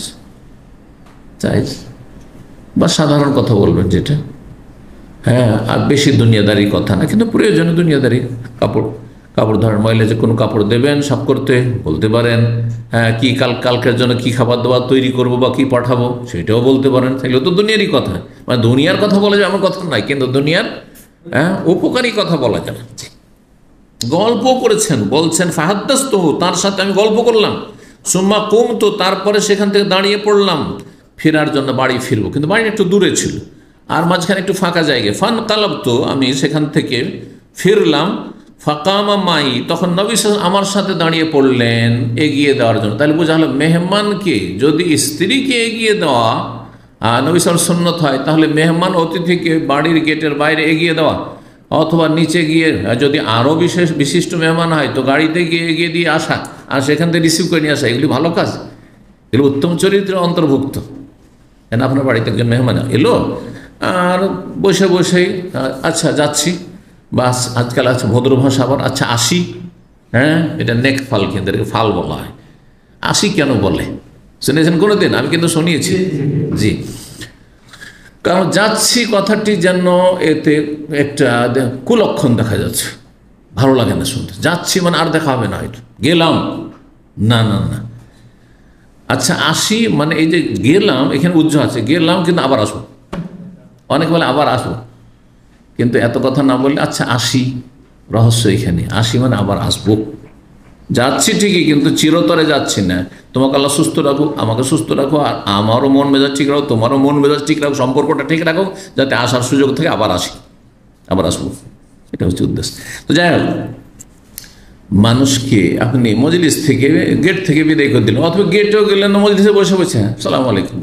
যাইজ বা সাধারণ কথা বলবেন যেটা, হ্যাঁ, আর বেশি দুনিয়াদারি কথা না, কিন্তু প্রয়োজনে দুনিয়াদারি কাপড় কাপড় ধরেন, মহিলা যে কোনো কাপড় দেবেন সব করতে বলতে পারেন। হ্যাঁ, কি কাল কালকের জন্য কি খাবার দাবার তৈরি করব বা কি পাঠাবো সেটাও বলতে পারেন। সেগুলো তো দুনিয়ারই কথা, মানে দুনিয়ার কথা বলা যায় আমার কথা নাই, কিন্তু দুনিয়ার হ্যাঁ উপকারী কথা বলা যাবে। গল্প করেছেন, বলছেন ফাহাদ্দাসত, তার সাথে আমি গল্প করলাম। সুম্মা কুমতু, তারপরে সেখান থেকে দাঁড়িয়ে পড়লাম ফেরার জন্য, বাড়ি ফিরবো, কিন্তু বাড়ি একটু দূরে ছিল আর মাঝখানে একটু ফাঁকা জায়গায়। ফান কালাবতু, আমি সেখান থেকে ফিরলাম। ফাকামা মাই, তখন নবী সাল্লাল্লাহু আলাইহি ওয়াসাল্লাম আমার সাথে দাঁড়িয়ে পড়লেন এগিয়ে দেওয়ার জন্য। তাহলে বোঝা হলো মেহমানকে যদি স্ত্রীকে এগিয়ে দেওয়া নবী সাল্লাল্লাহু আলাইহি ওয়াসাল্লাম সুন্নত হয়, তাহলে মেহমান অতিথিকে বাড়ির গেটের বাইরে এগিয়ে দেওয়া, অথবা নিচে গিয়ে যদি আরও বিশেষ বিশিষ্ট মেহমান হয় তো গাড়িতে গিয়ে এগিয়ে দিয়ে আসা আর সেখান থেকে রিসিভ করে নিয়ে আসা, এগুলি ভালো কাজ, এগুলো উত্তম চরিত্রের অন্তর্ভুক্ত। কেন আপনার বাড়িতে একজন মেহমান এলো আর বসে বসেই আচ্ছা যাচ্ছি, বাস, আজকাল আছে ভদ্র ভাষা আবার, আচ্ছা আসি, হ্যাঁ, এটা নেক ফাল, কিন্তু এটাকে ফাল বলা হয়। আসি কেন বলে শুনেছেন কোনো দিন? আমি কিন্তু শুনিয়েছি, জি। কারণ যাচ্ছি কথাটি যেন এতে একটা কুলক্ষণ দেখা যাচ্ছে, ভালো লাগে না শুনতে। যাচ্ছি মানে আর দেখা হবে না, হয়তো গেলাম, না না না। আচ্ছা আসি মানে এই যে গেলাম, এখানে উজ্জ্ব আছে, গেলাম কিন্তু আবার আসবো, অনেক বলে আবার আসবো, কিন্তু এত কথা না বললে আচ্ছা আসি, রহস্য এখানে। আসি মানে আবার আসবো, যাচ্ছি ঠিকই কিন্তু চিরতরে যাচ্ছি না। তোমাকে আল্লাহ সুস্থ রাখো, আমাকে সুস্থ রাখো, আর আমারও মন মেজাজ ঠিক রাখো, তোমারও মন মেজাজ ঠিক রাখো, সম্পর্কটা ঠিক রাখো, যাতে আসার সুযোগ থেকে আবার আসি, আবার আসবো, এটা হচ্ছে উদ্দেশ্য। তো যাই হোক, মানুষকে আপনি মজলিস থেকে গেট থেকে বিদায় করে দিলেন, অথবা গেটেও গেলেন না, মজলিসে বসে বসে হ্যাঁ সালাম আলাইকুম,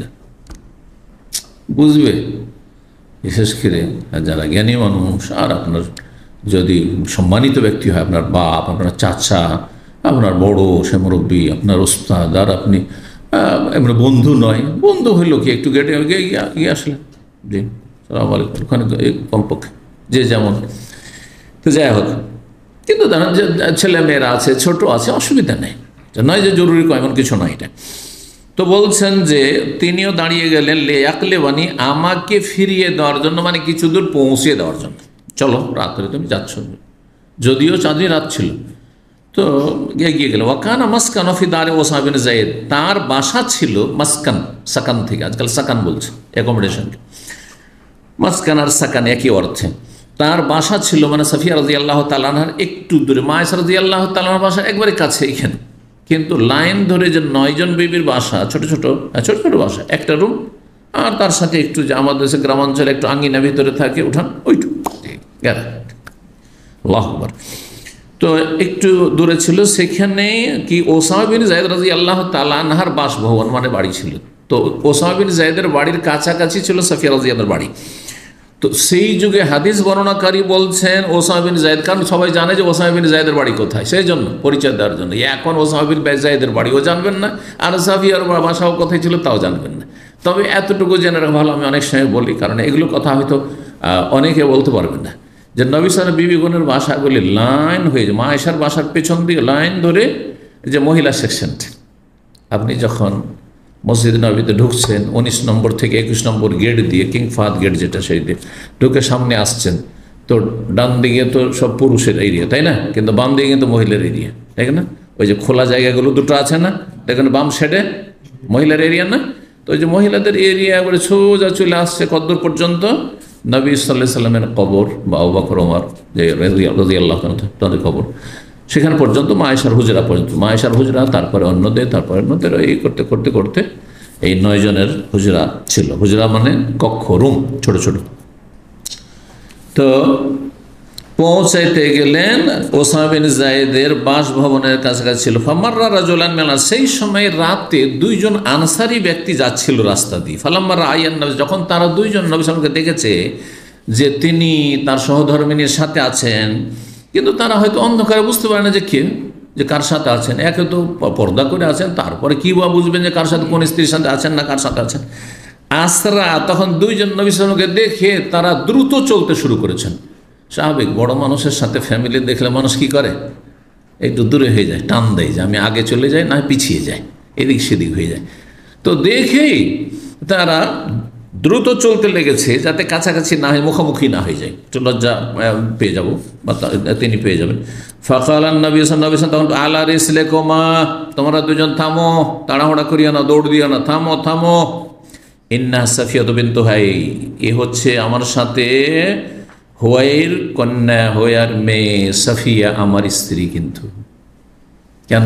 বুঝবে বিশেষ করে যারা জ্ঞানী মানুষ, আর আপনার যদি সম্মানিত ব্যক্তি হয়, আপনার বাপ, আপনার চাচা, আপনার বড় সে মুরব্বী, আপনার ওস্তাদ, আর আপনি আপনার বন্ধু নয়, বন্ধু হইল কি একটু গেটে গিয়ে আসলেন, জি সালাম আলাইকুম, ওখানে কমপক্ষে যে যেমন। তো যাই হোক, কিন্তু জানেন যে ছেলে মেয়েরা আছে, ছোট আছে, অসুবিধা নেই, নয় যে জরুরি এমন কিছু নয় এটা। তো বলছেন যে তিনিও দাঁড়িয়ে গেলেন লে আকলে বানি, আমাকে ফিরিয়ে দেওয়ার জন্য, মানে কিছু দূর পৌঁছে দেওয়ার জন্য। চলো রাত্রে তুমি যাচ্ছ, যদিও চাঁদনি রাত ছিল, তো এগিয়ে গেল। ওয়াকানা মাসকান ফি দারে ওসামা বিন যায়েদ, তার বাসা ছিল মাসকান, সাকান থেকে, আজকাল সাকান বলছে অ্যাকোমোডেশনকে, মাসকান আর সাকান একই অর্থে। তার বাসা ছিল মানে সাফিয়া রাদিয়াল্লাহু তাআলা আনহার একটু দূরে, মা আয়েশা রাদিয়াল্লাহু তাআলা আনহার বাসা একবারে কাছে এখানে, কিন্তু লাইন ধরে যে নয়জন বিবির বাসা, ছোট ছোট ছোট ছোট বাসা, একটা রুম, আর তার সাথে একটু যে আমাদের দেশে গ্রামাঞ্চলে একটু আঙ্গিনা ভিতরে থাকে উঠান, ওইটুকু আল্লাহু আকবার। তো একটু দূরে ছিল, সেখানে কি ওসামা বিন যায়েদ রাদিয়াল্লাহু তাআলা আনহার বাসভবন মানে বাড়ি ছিল। তো ওসামা বিন যায়েদের বাড়ির কাছাকাছি ছিল সাফিয়া রাদিয়াল্লাহু বাড়ি। তো সেই যুগে হাদিস বর্ণনাকারী বলছেন ওসামা বিন যায়েদ, কারণ সবাই জানে যে ওসামা বিন যায়েদের বাড়ি কোথায়, সেই জন্য পরিচয় দেওয়ার জন্য। এখন ওসামা বিন যায়েদের বাড়িও জানবেন না, আর সাফিয়ার বাসাও কোথায় ছিল তাও জানবেন না। তবে এতটুকু জেনে রাখা ভালো, আমি অনেক সময় বলি, কারণ এগুলো কথা হয়তো অনেকে বলতে পারবেন না, যে নবী সাল্লাল্লাহু বিবিগণের বাসাগুলি লাইন হয়ে যায়, মা আয়েশার বাসার পেছন দিকে লাইন ধরে যে মহিলা সেকশনটা, আপনি যখন মসজিদ নবীতে ঢুকছেন উনিশ নম্বর থেকে একুশ নম্বর গেট দিয়ে, কিং ফাহাদ গেট যেটা, সেই দিয়ে ঢুকে সামনে আসছেন, তো ডান দিকে তো সব পুরুষের এরিয়া, তাই না, কিন্তু বাম দিকে কিন্তু মহিলার এরিয়া, তাই না? ওই যে খোলা জায়গাগুলো দুটো আছে না, দেখেন বাম সাইডে মহিলার এরিয়া না, তো ওই যে মহিলাদের এরিয়া করে সোজা চলে আসছে কদ্দূর পর্যন্ত, নবী সাল্লাল্লাহু আলাইহি সাল্লামের কবর বা আবু বকর ওমর যে রাদিয়াল্লাহু তাআলা তাদের কবর, সেখানে পর্যন্ত, মা আয়েশার হুজরা পর্যন্ত, মা আয়েশার হুজরা, তারপরে অন্যদের, তারপরে অন্যদের, এই করতে করতে করতে এই নয় জনের হুজরা ছিল। হুজরা মানে কক্ষ, রুম, ছোট ছোট। তো পৌঁছাইতে গেলেন ওসামা বিন যায়েদের বাসভবনের কাছাকাছি ছিল। ফামাররা রাজুলান মিনাল, সেই সময় রাতে দুইজন আনসারি ব্যক্তি যাচ্ছিল রাস্তা দিয়ে। ফালাম্মারা আইয়ান নবী, যখন তারা দুইজন নবী সাল্লাল্লাহু আলাইহি ওয়াসাল্লামকে দেখেছে যে তিনি তার সহধর্মিনীর সাথে আছেন, কিন্তু তারা হয়তো অন্ধকারে বুঝতে পারে না যে কে, যে কার সাথে আছেন। একে তো পর্দা করে আছেন, তারপরে কি বা বুঝবেন যে কার সাথে, কোন স্ত্রীর সাথে আছেন না কার সাথে আছেন। আসরা, তখন দুইজন নবী সাল্লাল্লাহু আলাইহি ওয়াসাল্লামকে দেখে তারা দ্রুত চলতে শুরু করেছেন। স্বাভাবিক, বড় মানুষের সাথে ফ্যামিলি দেখলে মানুষ কি করে, একটু দূরে হয়ে যায়, টান দেয় যে আমি আগে চলে যাই, না পিছিয়ে যায়, এদিক সেদিক হয়ে যায়। তো দেখেই তারা দ্রুত চলতে লেগেছে যাতে কাছাকাছি না হয়, মুখোমুখি না হয়ে যায়, একটু লজ্জা পেয়ে যাব বা তিনি পেয়ে যাবেন। ফাকালান নবী সাল্লাল্লাহু আলাইহি ওয়াসাল্লাম, তখন আলা রিসলিকুমা, তোমরা দুজন থামো, তাড়াহুড়া করিও না, দৌড় দিও না, থামো থামো। ইন্না সাফিয়া বিনতু হুয়াই, এ হচ্ছে আমার সাথে হুয়াইর কন্যা, হুয়াইর মেয়ে সাফিয়া আমার স্ত্রী। কিন্তু কেন?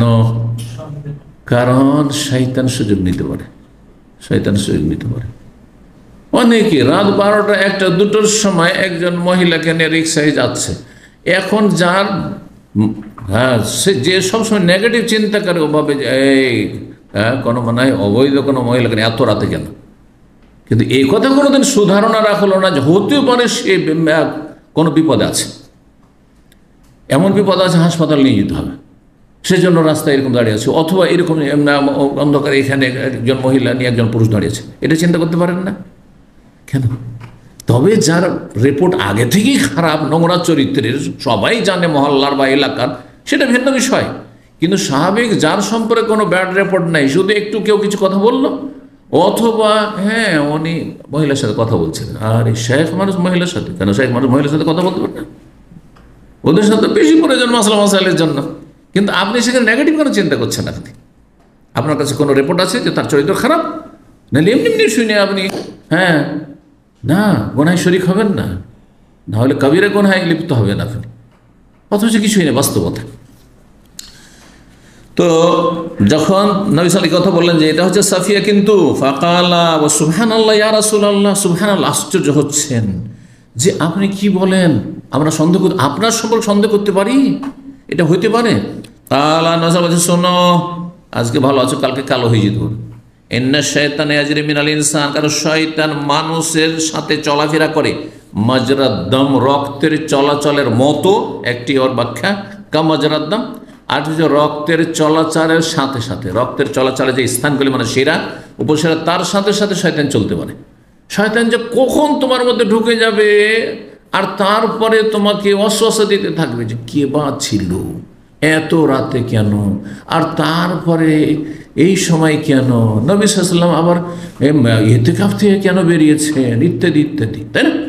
কারণ শয়তান সুযোগ নিতে পারে, শয়তান সুযোগ নিতে পারে। অনেকে রাত বারোটা একটা দুটোর সময় একজন মহিলাকে নিয়ে রিক্সায় যাচ্ছে। এখন যার হ্যাঁ সে যে সবসময় নেগেটিভ চিন্তা করে, ওভাবে এই হ্যাঁ কোনো মনে হয় অবৈধ কোনো মহিলাকে এত রাতে কেন। কিন্তু এই কথা কোনোদিন সুধারণা রাখলো না যে হতেও পারে সে কোনো বিপদে আছে, এমন বিপদ আছে হাসপাতাল নিয়ে যেতে হবে, সেজন্য রাস্তায় এরকম দাঁড়িয়ে আছে, অথবা এরকম অন্ধকারে এখানে একজন মহিলা নিয়ে একজন পুরুষ দাঁড়িয়েছে, এটা চিন্তা করতে পারেন না কেন? তবে যার রিপোর্ট আগে থেকেই খারাপ, নোংরা চরিত্রের, সবাই জানে মহল্লার বা এলাকার, সেটা ভিন্ন বিষয়। কিন্তু স্বাভাবিক যার সম্পর্কে কোনো ব্যাড রিপোর্ট নাই, শুধু একটু কেউ কিছু কথা বললো, অথবা হ্যাঁ উনি মহিলার সাথে কথা বলছেন, আর এই শেখ মানুষ মহিলার সাথে কেন, শেখ মানুষ মহিলার সাথে কথা বলতে পারে না, ওদের সাথে বেশি প্রয়োজন মাসলা মাসাইলের জন্য। কিন্তু আপনি সেখানে নেগেটিভ কোনো চিন্তা করছেন না। আপনি আপনার কাছে কোনো রিপোর্ট আছে যে তার চরিত্র খারাপ, নাহলে এমনি এমনি শুনে আপনি হ্যাঁ না গোনায় শরিক হবেন না, নাহলে কবিরা গোনায় লিপ্ত হবেন আপনি, অথচ কিছুই নেই বাস্তবতা। তো যখন নবী সাল্লাল্লাহু আলাইহি কথা বললেন যে এটা হচ্ছে সাফিয়া, কিন্তু ফাকালা ওয়া সুবহানাল্লাহ ইয়া রাসূলুল্লাহ, সুবহানাল্লাহ, আশ্চর্য হচ্ছেন যে আপনি কি বলেন, আমরা সন্দেহ, আপনার সম্পর্কে সন্দেহ করতে পারি, এটা হইতে পারে। কালা নবী বলছে শোনো, আজকে ভালো আছো, কালকে কালো হয়ে যেতে পারে। ইন্না শাইতানা ইয়াজরি মিনাল ইনসান, কারণ শয়তান মানুষের সাথে চলাফেরা করে মাজরাদ্দাম, রক্তের চলাচলের মতো, একটি ওর ব্যাখ্যা কা মাজরাদ্দাম, আর হচ্ছে রক্তের চলাচলের সাথে সাথে, রক্তের চলাচলের যে স্থানগুলি মানে শিরা উপশিরা, তার সাথে সাথে শয়তান চলতে পারে। শয়তান যে কখন তোমার মধ্যে ঢুকে যাবে আর তারপরে তোমাকে অস্বস্তি দিতে থাকবে যে কে বা ছিল এত রাতে কেন, আর তারপরে এই সময় কেন, নবী সাল্লাল্লাহু আলাইহি ওয়াসাল্লাম আবার ইতিকাফ থেকে কেন বেরিয়েছেন, ইত্যাদি ইত্যাদি, তাই না?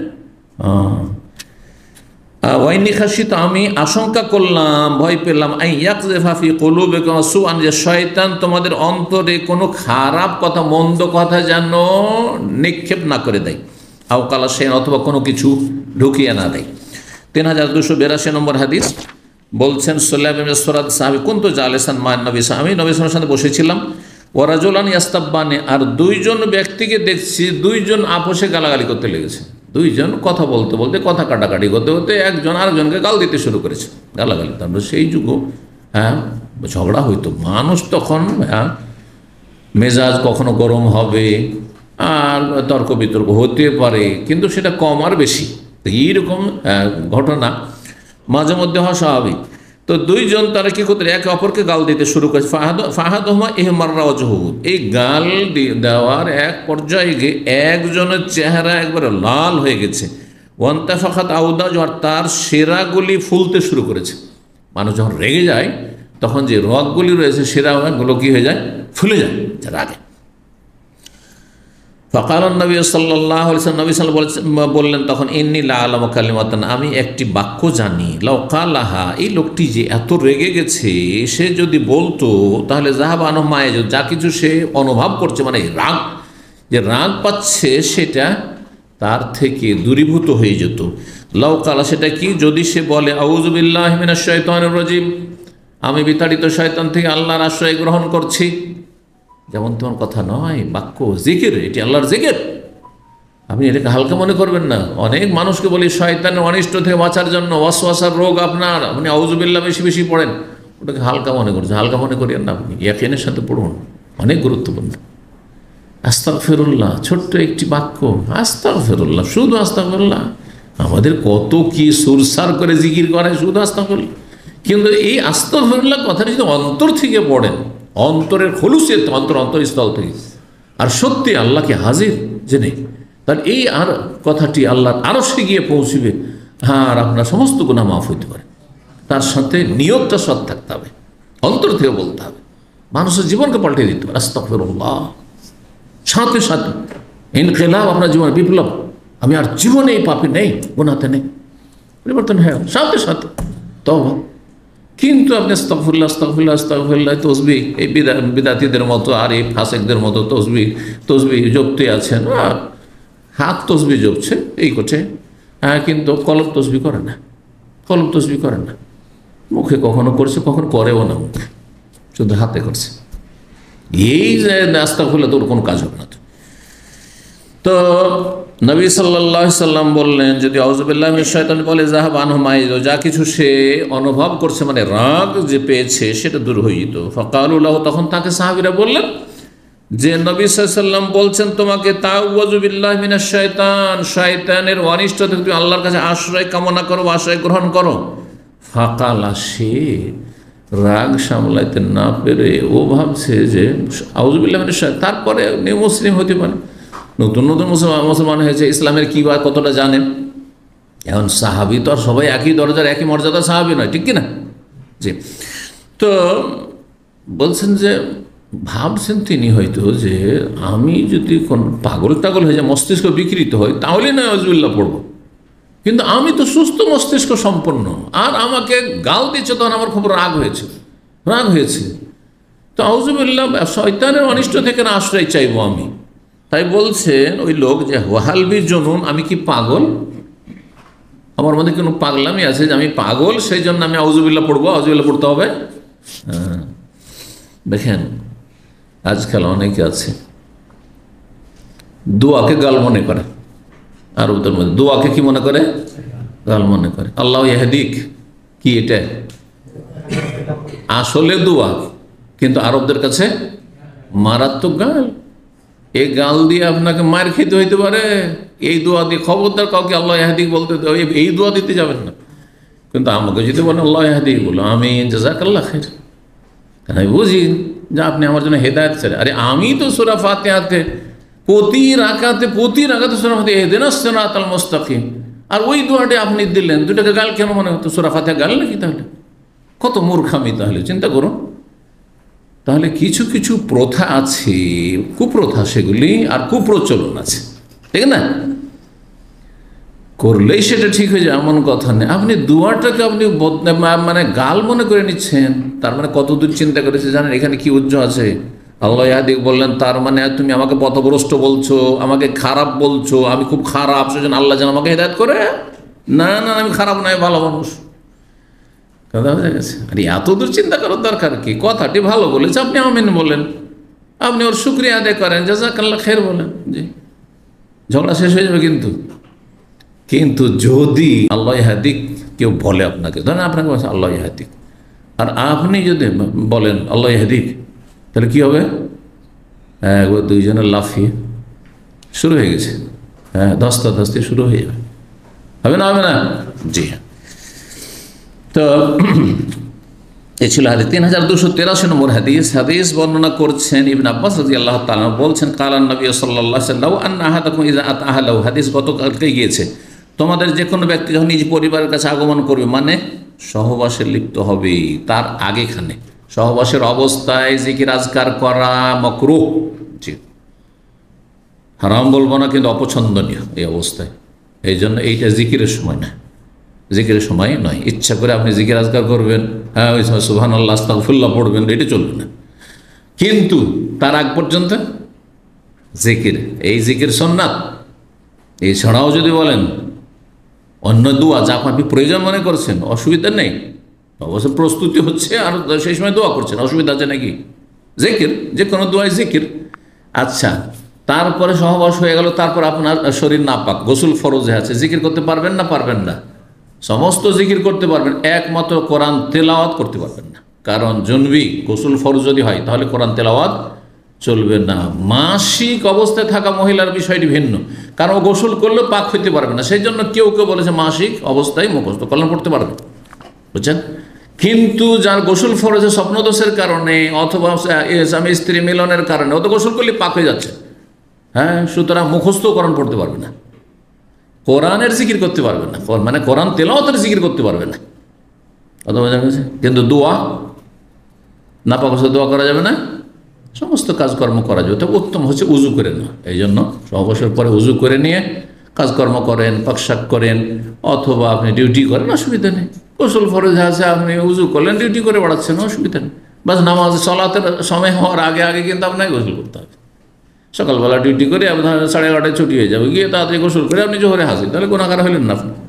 ওয়াইনি খাসিত, আমি আশঙ্কা করলাম, ভয় পেলাম, আই ইয়াকযিফা ফি কুলুবিকুম সুআন, যে শয়তান তোমাদের অন্তরে কোনো খারাপ কথা, মন্দ কথা যেন নিক্ষেপ না করে দেয়, আও কালা শাইন, অথবা কোনো কিছু ঢুকিয়ে না দেয়। তিন হাজার দুশো বিরাশি নম্বর হাদিস বলছেন সুলাইম ইবনে সুরাদ সাহাবী, কুনতু জালিসান মা নবী, আমি নবী সাল্লাল্লাহু আলাইহি ওয়াসাল্লামের সাথে বসেছিলাম, ওয়া রাজুলান ইয়াস্তাব্বানি, আর দুইজন ব্যক্তিকে দেখছি দুইজন আপোষে গালাগালি করতে লেগেছে। দুইজন কথা বলতে বলতে, কথা কাটাকাটি করতে করতে একজন আরেকজনকে গাল দিতে শুরু করেছে, গালাগালি। তারপরে সেই যুগ হ্যাঁ ঝগড়া হইতো, মানুষ তখন হ্যাঁ মেজাজ কখনো গরম হবে আর তর্ক বিতর্ক হতে পারে, কিন্তু সেটা কম আর বেশি, এইরকম ঘটনা মাঝে মধ্যে হওয়া স্বাভাবিক। তো দুইজন তারা কি করতে, একে অপরকে গাল দিতে শুরু করেছে। ফাহাদ ফাহাদহুমা ইহমাররা ওয়াজহুহু, এই গাল দেওয়ার এক পর্যায়ে গিয়ে একজনের চেহারা একবারে লাল হয়ে গেছে, ওয়ান্তাফাখাত আউদাজ, আর তার শিরাগুলি ফুলতে শুরু করেছে। মানুষ যখন রেগে যায় তখন যে রগগুলি রয়েছে শিরাগুলো কি হয়ে যায়, ফুলে যায় রাগে। ফাকাল নবী সাল্লাল্লাহু আলাইহি ওয়াসাল্লাম, নবী সাল্লাল্লাহু আলাইহি ওয়াসাল্লাম বললেন তখন, ইন্নী লা আ'লামু কালিমাতান, আমি একটি বাক্য জানি, লাউ কালাহা, এই লোকটি যে এত রেগে গেছে সে যদি বলতো তাহলে যাহাবা আনহু মা ইয়াজুদ, যা কিছু সে অনুভব করছে, মানে রাগ, যে রাগ পাচ্ছে সেটা তার থেকে দূরীভূত হয়ে যেত। লাউ কালা, সেটা কি, যদি সে বলে আউযু বিল্লাহি মিনাশ শাইতানির রাজিম, আমি বিতাড়িত শয়তান থেকে আল্লাহর আশ্রয় গ্রহণ করছি, যেমন তোমার কথা নয়, বাক্য জিকির, এটি আল্লাহর জিকির। আপনি এটাকে হালকা মনে করবেন না। অনেক মানুষকে বলি শয়তানের অনিষ্ট থেকে বাঁচার জন্য ওয়াসওয়াসার রোগ আপনার, আপনি আউযুবিল্লাহ বেশি বেশি পড়েন, ওটাকে হালকা মনে করছেন। হালকা মনে করিয়েন না, আপনি ইয়াকিনের সাথে পড়ুন, অনেক গুরুত্বপূর্ণ। আস্তাগফিরুল্লাহ, ছোট্ট একটি বাক্য, আস্তাগফিরুল্লাহ, শুধু আস্তাগফিরুল্লাহ। আমাদের কত কি সুরসার করে জিকির করে, শুধু আস্তাগফিরুল্লাহ। কিন্তু এই আস্তাগফিরুল্লাহ কথাটি যদি অন্তর থেকে পড়েন, অন্তরের খলুসিয়ত, অন্তর অন্তরস্থল থেকে, আর সত্যি আল্লাহকে হাজির জেনে, তাহলে এই আর কথাটি আল্লাহর আরশে গিয়ে পৌঁছবে। হ্যাঁ, আর আপনার সমস্ত গুনাহ মাফ হইতে পারে। তার সাথে নিয়তটা সৎ থাকতে হবে, অন্তর থেকে বলতে হবে, মানুষের জীবনকে পাল্টে দিতে পারে। আস্তাগফিরুল্লাহ, সাথে সাথে ইনকিলাব, আপনার জীবনে বিপ্লব। আমি আর জীবনে এই পাপে নেই, গুনাহতে নেই, পরিবর্তন হয়ে সাথে সাথে তওবা। কিন্তু আপনি আস্তাগফিরুল্লাহ আস্তাগফিরুল্লাহ আস্তাগফিরুল্লাহ তসবিহ, এই বিদা বিদাতিদের মতো আর এই ফাসেকদের মতো তসবিহ তসবিহ জপতে আছেন, আর হাত তসবিহ জপছে এই করছে, হ্যাঁ, কিন্তু কলব তসবিহ করে না, কলব তসবিহ করে না। মুখে কখনো করছে, কখনো করেও না, মুখে শুধু হাতে করছে। এই যে আস্তাগফিরুল্লাহ, তোর কোনো কাজ হবে না। তো নবী সাল্লাল্লাহু আলাইহি সাল্লাম বললেন, যদি আউযুবিল্লাহি মিনাশ শাইতানির বলে যাহাব আনহু মা ইয়াজু, যা কিছু সে অনুভব করছে, মানে রাগ যে পেয়েছে সেটা দূর হয়ে যেত। ফাকালু লাহু, তখন তাকে সাহাবীরা বললেন যে নবী সাল্লাল্লাহু আলাইহি সাল্লাম বলছেন তোমাকে তাউযু বিল্লাহি মিনাশ শাইতান, শয়তানের অনিষ্ট থেকে তুমি আল্লাহর কাছে আশ্রয় কামনা করো, আশ্রয় গ্রহণ করো। ফাকালা, সে রাগ সামলাইতে না পেরে ও ভাবছে যে আউযু বিল্লাহি মিনাশ শাইতান, তারপরে নিউ মুসলিম হতে পারে, নতুন নতুন মুসলমান মুসলমান হয়েছে, ইসলামের কী বা কতটা জানেন। এখন সাহাবি তো আর সবাই একই দরজার একই মর্যাদা সাহাবি নয়, ঠিক কিনা? জি। তো বলছেন যে ভাবছেন তিনি হয়তো যে আমি যদি কোন পাগল টাগল হয়ে যায়, মস্তিষ্ক বিকৃত হয়, তাহলে না আউযুবিল্লাহ পড়ব, কিন্তু আমি তো সুস্থ মস্তিষ্ক সম্পন্ন, আর আমাকে গাল দিচ্ছে, তখন আমার খুব রাগ হয়েছে, রাগ হয়েছে তো আউযুবিল্লাহ, শয়তানের অনিষ্ট থেকে না আশ্রয় চাইবো আমি। তাই বলছেন ওই লোক যে ওয়াহালবি জনুন, আমি কি পাগল? আমার মধ্যে কোনো পাগলামি আছে যে আমি পাগল, সেই জন্য আমি আউযুবিল্লাহ পড়বো, আউযুবিল্লাহ পড়তে হবে? হ্যাঁ, দেখেন আজকাল অনেকে আছে দোয়াকে গাল মনে করে, আর ওদের মধ্যে দোয়াকে কি মনে করে? গাল মনে করে। আল্লাহ ইয়াহদিক, কি এটা আসলে দোয়া, কিন্তু আরবদের কাছে মারাত্মক গাল। এই গাল দিয়ে আপনাকে মার খেতে হইতে পারে, এই দোয়া দিয়ে। খবরদার কাউকে আল্লাহ ইয়াহদিক বলতে, এই দোয়া দিতে যাবেন না। কিন্তু আমাকে যদি বলেন আল্লাহ ইয়াহদিক, বলো আমি জাযাকাল্লাহ খাইর, আমি বুঝি যে আপনি আমার জন্য হেদায়েত চাই। আরে আমি তো সূরা ফাতিহাতে প্রতি রাকাতে প্রতি রাকাতে সূরা ফাতিহা ইহদিনাস সিরাতাল মুস্তাকিম, আর ওই দোয়াটি আপনি দিলেন, দুটাকে গাল কেন মনে হতো? সূরা ফাতিহা গাল নাকি? তাহলে কত মূর্খামি! তাহলে চিন্তা করুন। তাহলে কিছু কিছু প্রথা আছে, কুপ্রথা, সেগুলি আর কুপ্রচলন আছে, ঠিক না? করলেই সেটা ঠিক হয়ে যায় এমন কথা নেই। আপনি দুয়াটাকে আপনি মানে গাল মনে করে নিচ্ছেন, তার মানে কতদূর চিন্তা করেছে জানেন? এখানে কি উজ্জ্ব আছে? আল্লাহ ইয়াহদিক বললেন, তার মানে তুমি আমাকে পথভ্রষ্ট বলছো, আমাকে খারাপ বলছো, আমি খুব খারাপ, সেজন্য আল্লাহ যেন আমাকে হেদায়েত করে। না না, আমি খারাপ নয়, ভালো মানুষ। কথা হয়ে গেছে? আরে এত দূর চিন্তা করার দরকার কি? কথাটি ভালো বলেছে, আপনি আমিন বলেন, আপনি ওর শুকরিয়া আদায় করেন, জাযাকাল্লাহ খাইর বলেন, জি, ঝগড়া শেষ হয়ে যাবে। কিন্তু কিন্তু যদি আল্লাহ ইয়াহদিক কেউ বলে আপনাকে, ধরেন আপনাকে বলছে আল্লাহ ইয়াহদিক, আর আপনি যদি বলেন আল্লাহ ইয়াহদিক, তাহলে কি হবে? হ্যাঁ, দুইজনের লাফিয়ে শুরু হয়ে গেছে, হ্যাঁ, ধস্তাধস্তি শুরু হয়ে যাবে, হবে না? হবে না? জি হ্যাঁ। তো এ ছিল হাদিস তিন হাজার দুশো তেরাশি নম্বর হাদিস। হাদিস বর্ণনা করছেন ইবনে আব্বাস রাদিয়াল্লাহু তাআলা, বলছেন কালান নবী সাল্লাল্লাহু আলাইহি ওয়াসাল্লাম আন্না আহাদাকুম ইযা আতা আহলাহু, হাদিস গতকালকে গিয়েছে, তোমাদের যে কোনো ব্যক্তি যখন নিজ পরিবারের কাছে আগমন করবে, মানে সহবাসে লিপ্ত হবে, তার আগেখানে সহবাসের অবস্থায় জিকির আজকার করা মাকরুহ, জি, হারাম বলবো না, কিন্তু অপছন্দনীয় এই অবস্থায়। এই জন্য এইটা জিকিরের সময় না, জিকিরের সময় নয়। ইচ্ছা করে আপনি জিকির আজকার করবেন, হ্যাঁ, ওই সময় সুবহানাল্লাহ আস্তাগফিরুল্লাহ পড়বেন, এটা চলবে না। কিন্তু তার আগ পর্যন্ত জিকির, এই জিকির সুন্নাত। এছাড়াও যদি বলেন অন্য দোয়া যা আপনি প্রয়োজন মনে করছেন, অসুবিধা নেই, অবশ্য প্রস্তুতি হচ্ছে, আর সেই সময় দোয়া করছেন, অসুবিধা আছে নাকি? জিকির, যে কোনো দোয়াই জিকির। আচ্ছা, তারপরে সহবাস হয়ে গেল, তারপর আপনার শরীর নাপাক, গোসল ফরজে আছে, জিকির করতে পারবেন না? পারবেন না। সমস্ত জিকির করতে পারবেন, একমাত্র কোরআন তেলাওয়াত করতে পারবেন না। কারণ জুনবি গোসল ফরজ যদি হয় তাহলে কোরআন তেলাওয়াত চলবে না। মাসিক অবস্থায় থাকা মহিলার বিষয়টি ভিন্ন, কারণ ও গোসল করলেও পাক হইতে পারবে না। সেই জন্য কেউ কেউ বলেছে মাসিক অবস্থায় মুখস্থ কলম পড়তে পারবে, বুঝছেন। কিন্তু যার গোসল ফরজে স্বপ্নদোষের কারণে অথবা স্বামী স্ত্রী মিলনের কারণে ও তো গোসল করলে পাক হয়ে যাচ্ছে, হ্যাঁ, সুতরাং মুখস্থ কোরআন পড়তে পারবে না, কোরআনের জিকির করতে পারবে না, মানে কোরআন তেলাওয়াতের জিকির করতে পারবে না। কথা বোঝা গেছে? কিন্তু দোয়া না পাক অবস্থায় দোয়া করা যাবে না, সমস্ত কাজকর্ম করা যাবে। তবে উত্তম হচ্ছে উজু করে নেওয়া। এই জন্য অবসর পরে উজু করে নিয়ে কাজকর্ম করেন, পাকশাক করেন, অথবা আপনি ডিউটি করেন, অসুবিধা নেই। গোসল ফরজ আছে, আপনি উজু করলেন, ডিউটি করে বেড়াচ্ছেন, অসুবিধা নেই। বাস নামাজ সলাতের সময় হওয়ার আগে আগে কিন্তু আপনাকে গোসল করতে হবে। সকালবেলা ডিউটি করে আপনার সাড়ে এগারোটায় ছুটি হয়ে যাবে, গিয়ে তাড়াতাড়ি গোসল করে আপনি জোহরে হাসিল, তাহলে গুনাহগার হলেন না আপনি।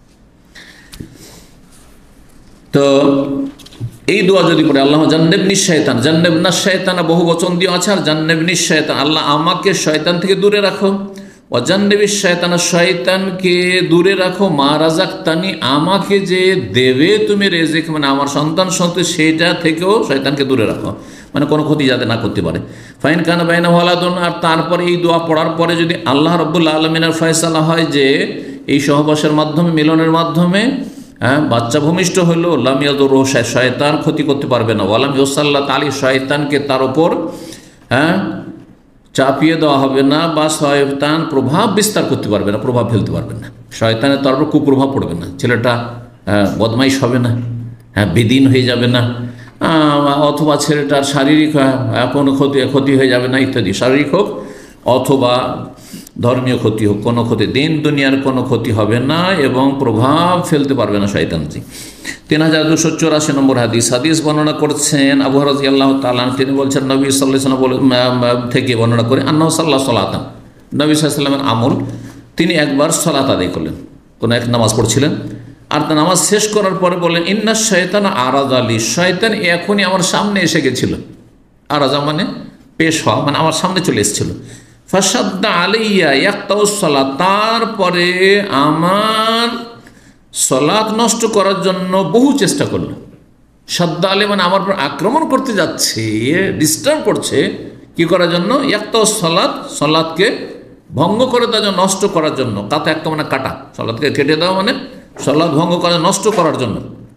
তো এই দোয়া যদি পড়ে, আল্লাহ জান্নেবনি শয়তান, জান্নেবনা শয়তানা বহু বচন দিয়ে আছে, আর জান্নেবনি শয়তান, আল্লাহ আমাকে শয়তান থেকে দূরে রাখো, অজান্নেবী শয়তানা, শয়তানকে দূরে রাখো, মা রাজাকতানি, আমাকে যে দেবে তুমি রেজেক, মানে আমার সন্তান সন্ততি, সেটা থেকেও শয়তানকে দূরে রাখো, মানে কোনো ক্ষতি যাতে না করতে পারে। ফাইন কানা বাইনা ওয়ালাদুন, আর তারপরে এই দোয়া পড়ার পরে যদি আল্লাহ রাব্বুল আলামিনের ফয়সালা হয় যে এই সহবাসের মাধ্যমে, মিলনের মাধ্যমে হ্যাঁ বাচ্চা ভূমিষ্ঠ হইলো, লাম ইয়াদুর, শয়তান ক্ষতি করতে পারবে না, ওয়ালাম ইউসাল্লাত আলী, শয়তানকে তার ওপর হ্যাঁ চাপিয়ে দেওয়া হবে না, বা শয়তান প্রভাব বিস্তার করতে পারবে না, প্রভাব ফেলতে পারবে না, শয়তানের তার উপর কুপ্রভাব পড়বে না, ছেলেটা বদমাইশ হবে না, হ্যাঁ বেদিন হয়ে যাবে না, অথবা ছেলেটার শারীরিক কোনো ক্ষতি ক্ষতি হয়ে যাবে না ইত্যাদি, শারীরিক হোক অথবা ধর্মীয় ক্ষতি হোক, কোনো ক্ষতি, দিন দুনিয়ার কোনো ক্ষতি হবে না এবং প্রভাব ফেলতে পারবে না শয়তানজি। তিন হাজার দুশো চৌরাশি নম্বর হাদিস, হাদিস বর্ণনা করছেন আবু হুরায়রা রাদিয়াল্লাহু তাআলা, তিনি বলছেন নবী সাল্লাল্লাহু আলাইহি ওয়াসাল্লাম থেকে বর্ণনা করে, আন্নাহু সাল্লাল্লাহু সালাতান, নবী সাল্লাল্লাহু আলাইহি ওয়াসাল্লামের আমল, তিনি একবার সালাত আদায় করলেন, কোনো এক নামাজ পড়ছিলেন, আর তার নামাজ শেষ করার পরে বললেন, ইন্না শয়তানা আরাদ আলী, শয়তান এখনই আমার সামনে এসে গেছিল, আরাজা মানে পেশ হওয়া, মানে আমার সামনে চলে এসেছিল, ফাসাদ্দা আলাইয়া ইয়াক্তাউস সালাত, তারপরে আমার সালাত নষ্ট করার জন্য বহু চেষ্টা করলো। সাদ্দা আলী মানে আমার উপর আক্রমণ করতে যাচ্ছে, ডিস্টার্ব করছে, কি করার জন্য? ইয়াক্তাউস সালাত, সালাতকে ভঙ্গ করে দেওয়ার জন্য, নষ্ট করার জন্য, কাতা একটা মানে কাটা, সালাতকে কেটে দেওয়া মানে সালাত ভঙ্গ করা, নষ্ট করার জন্য।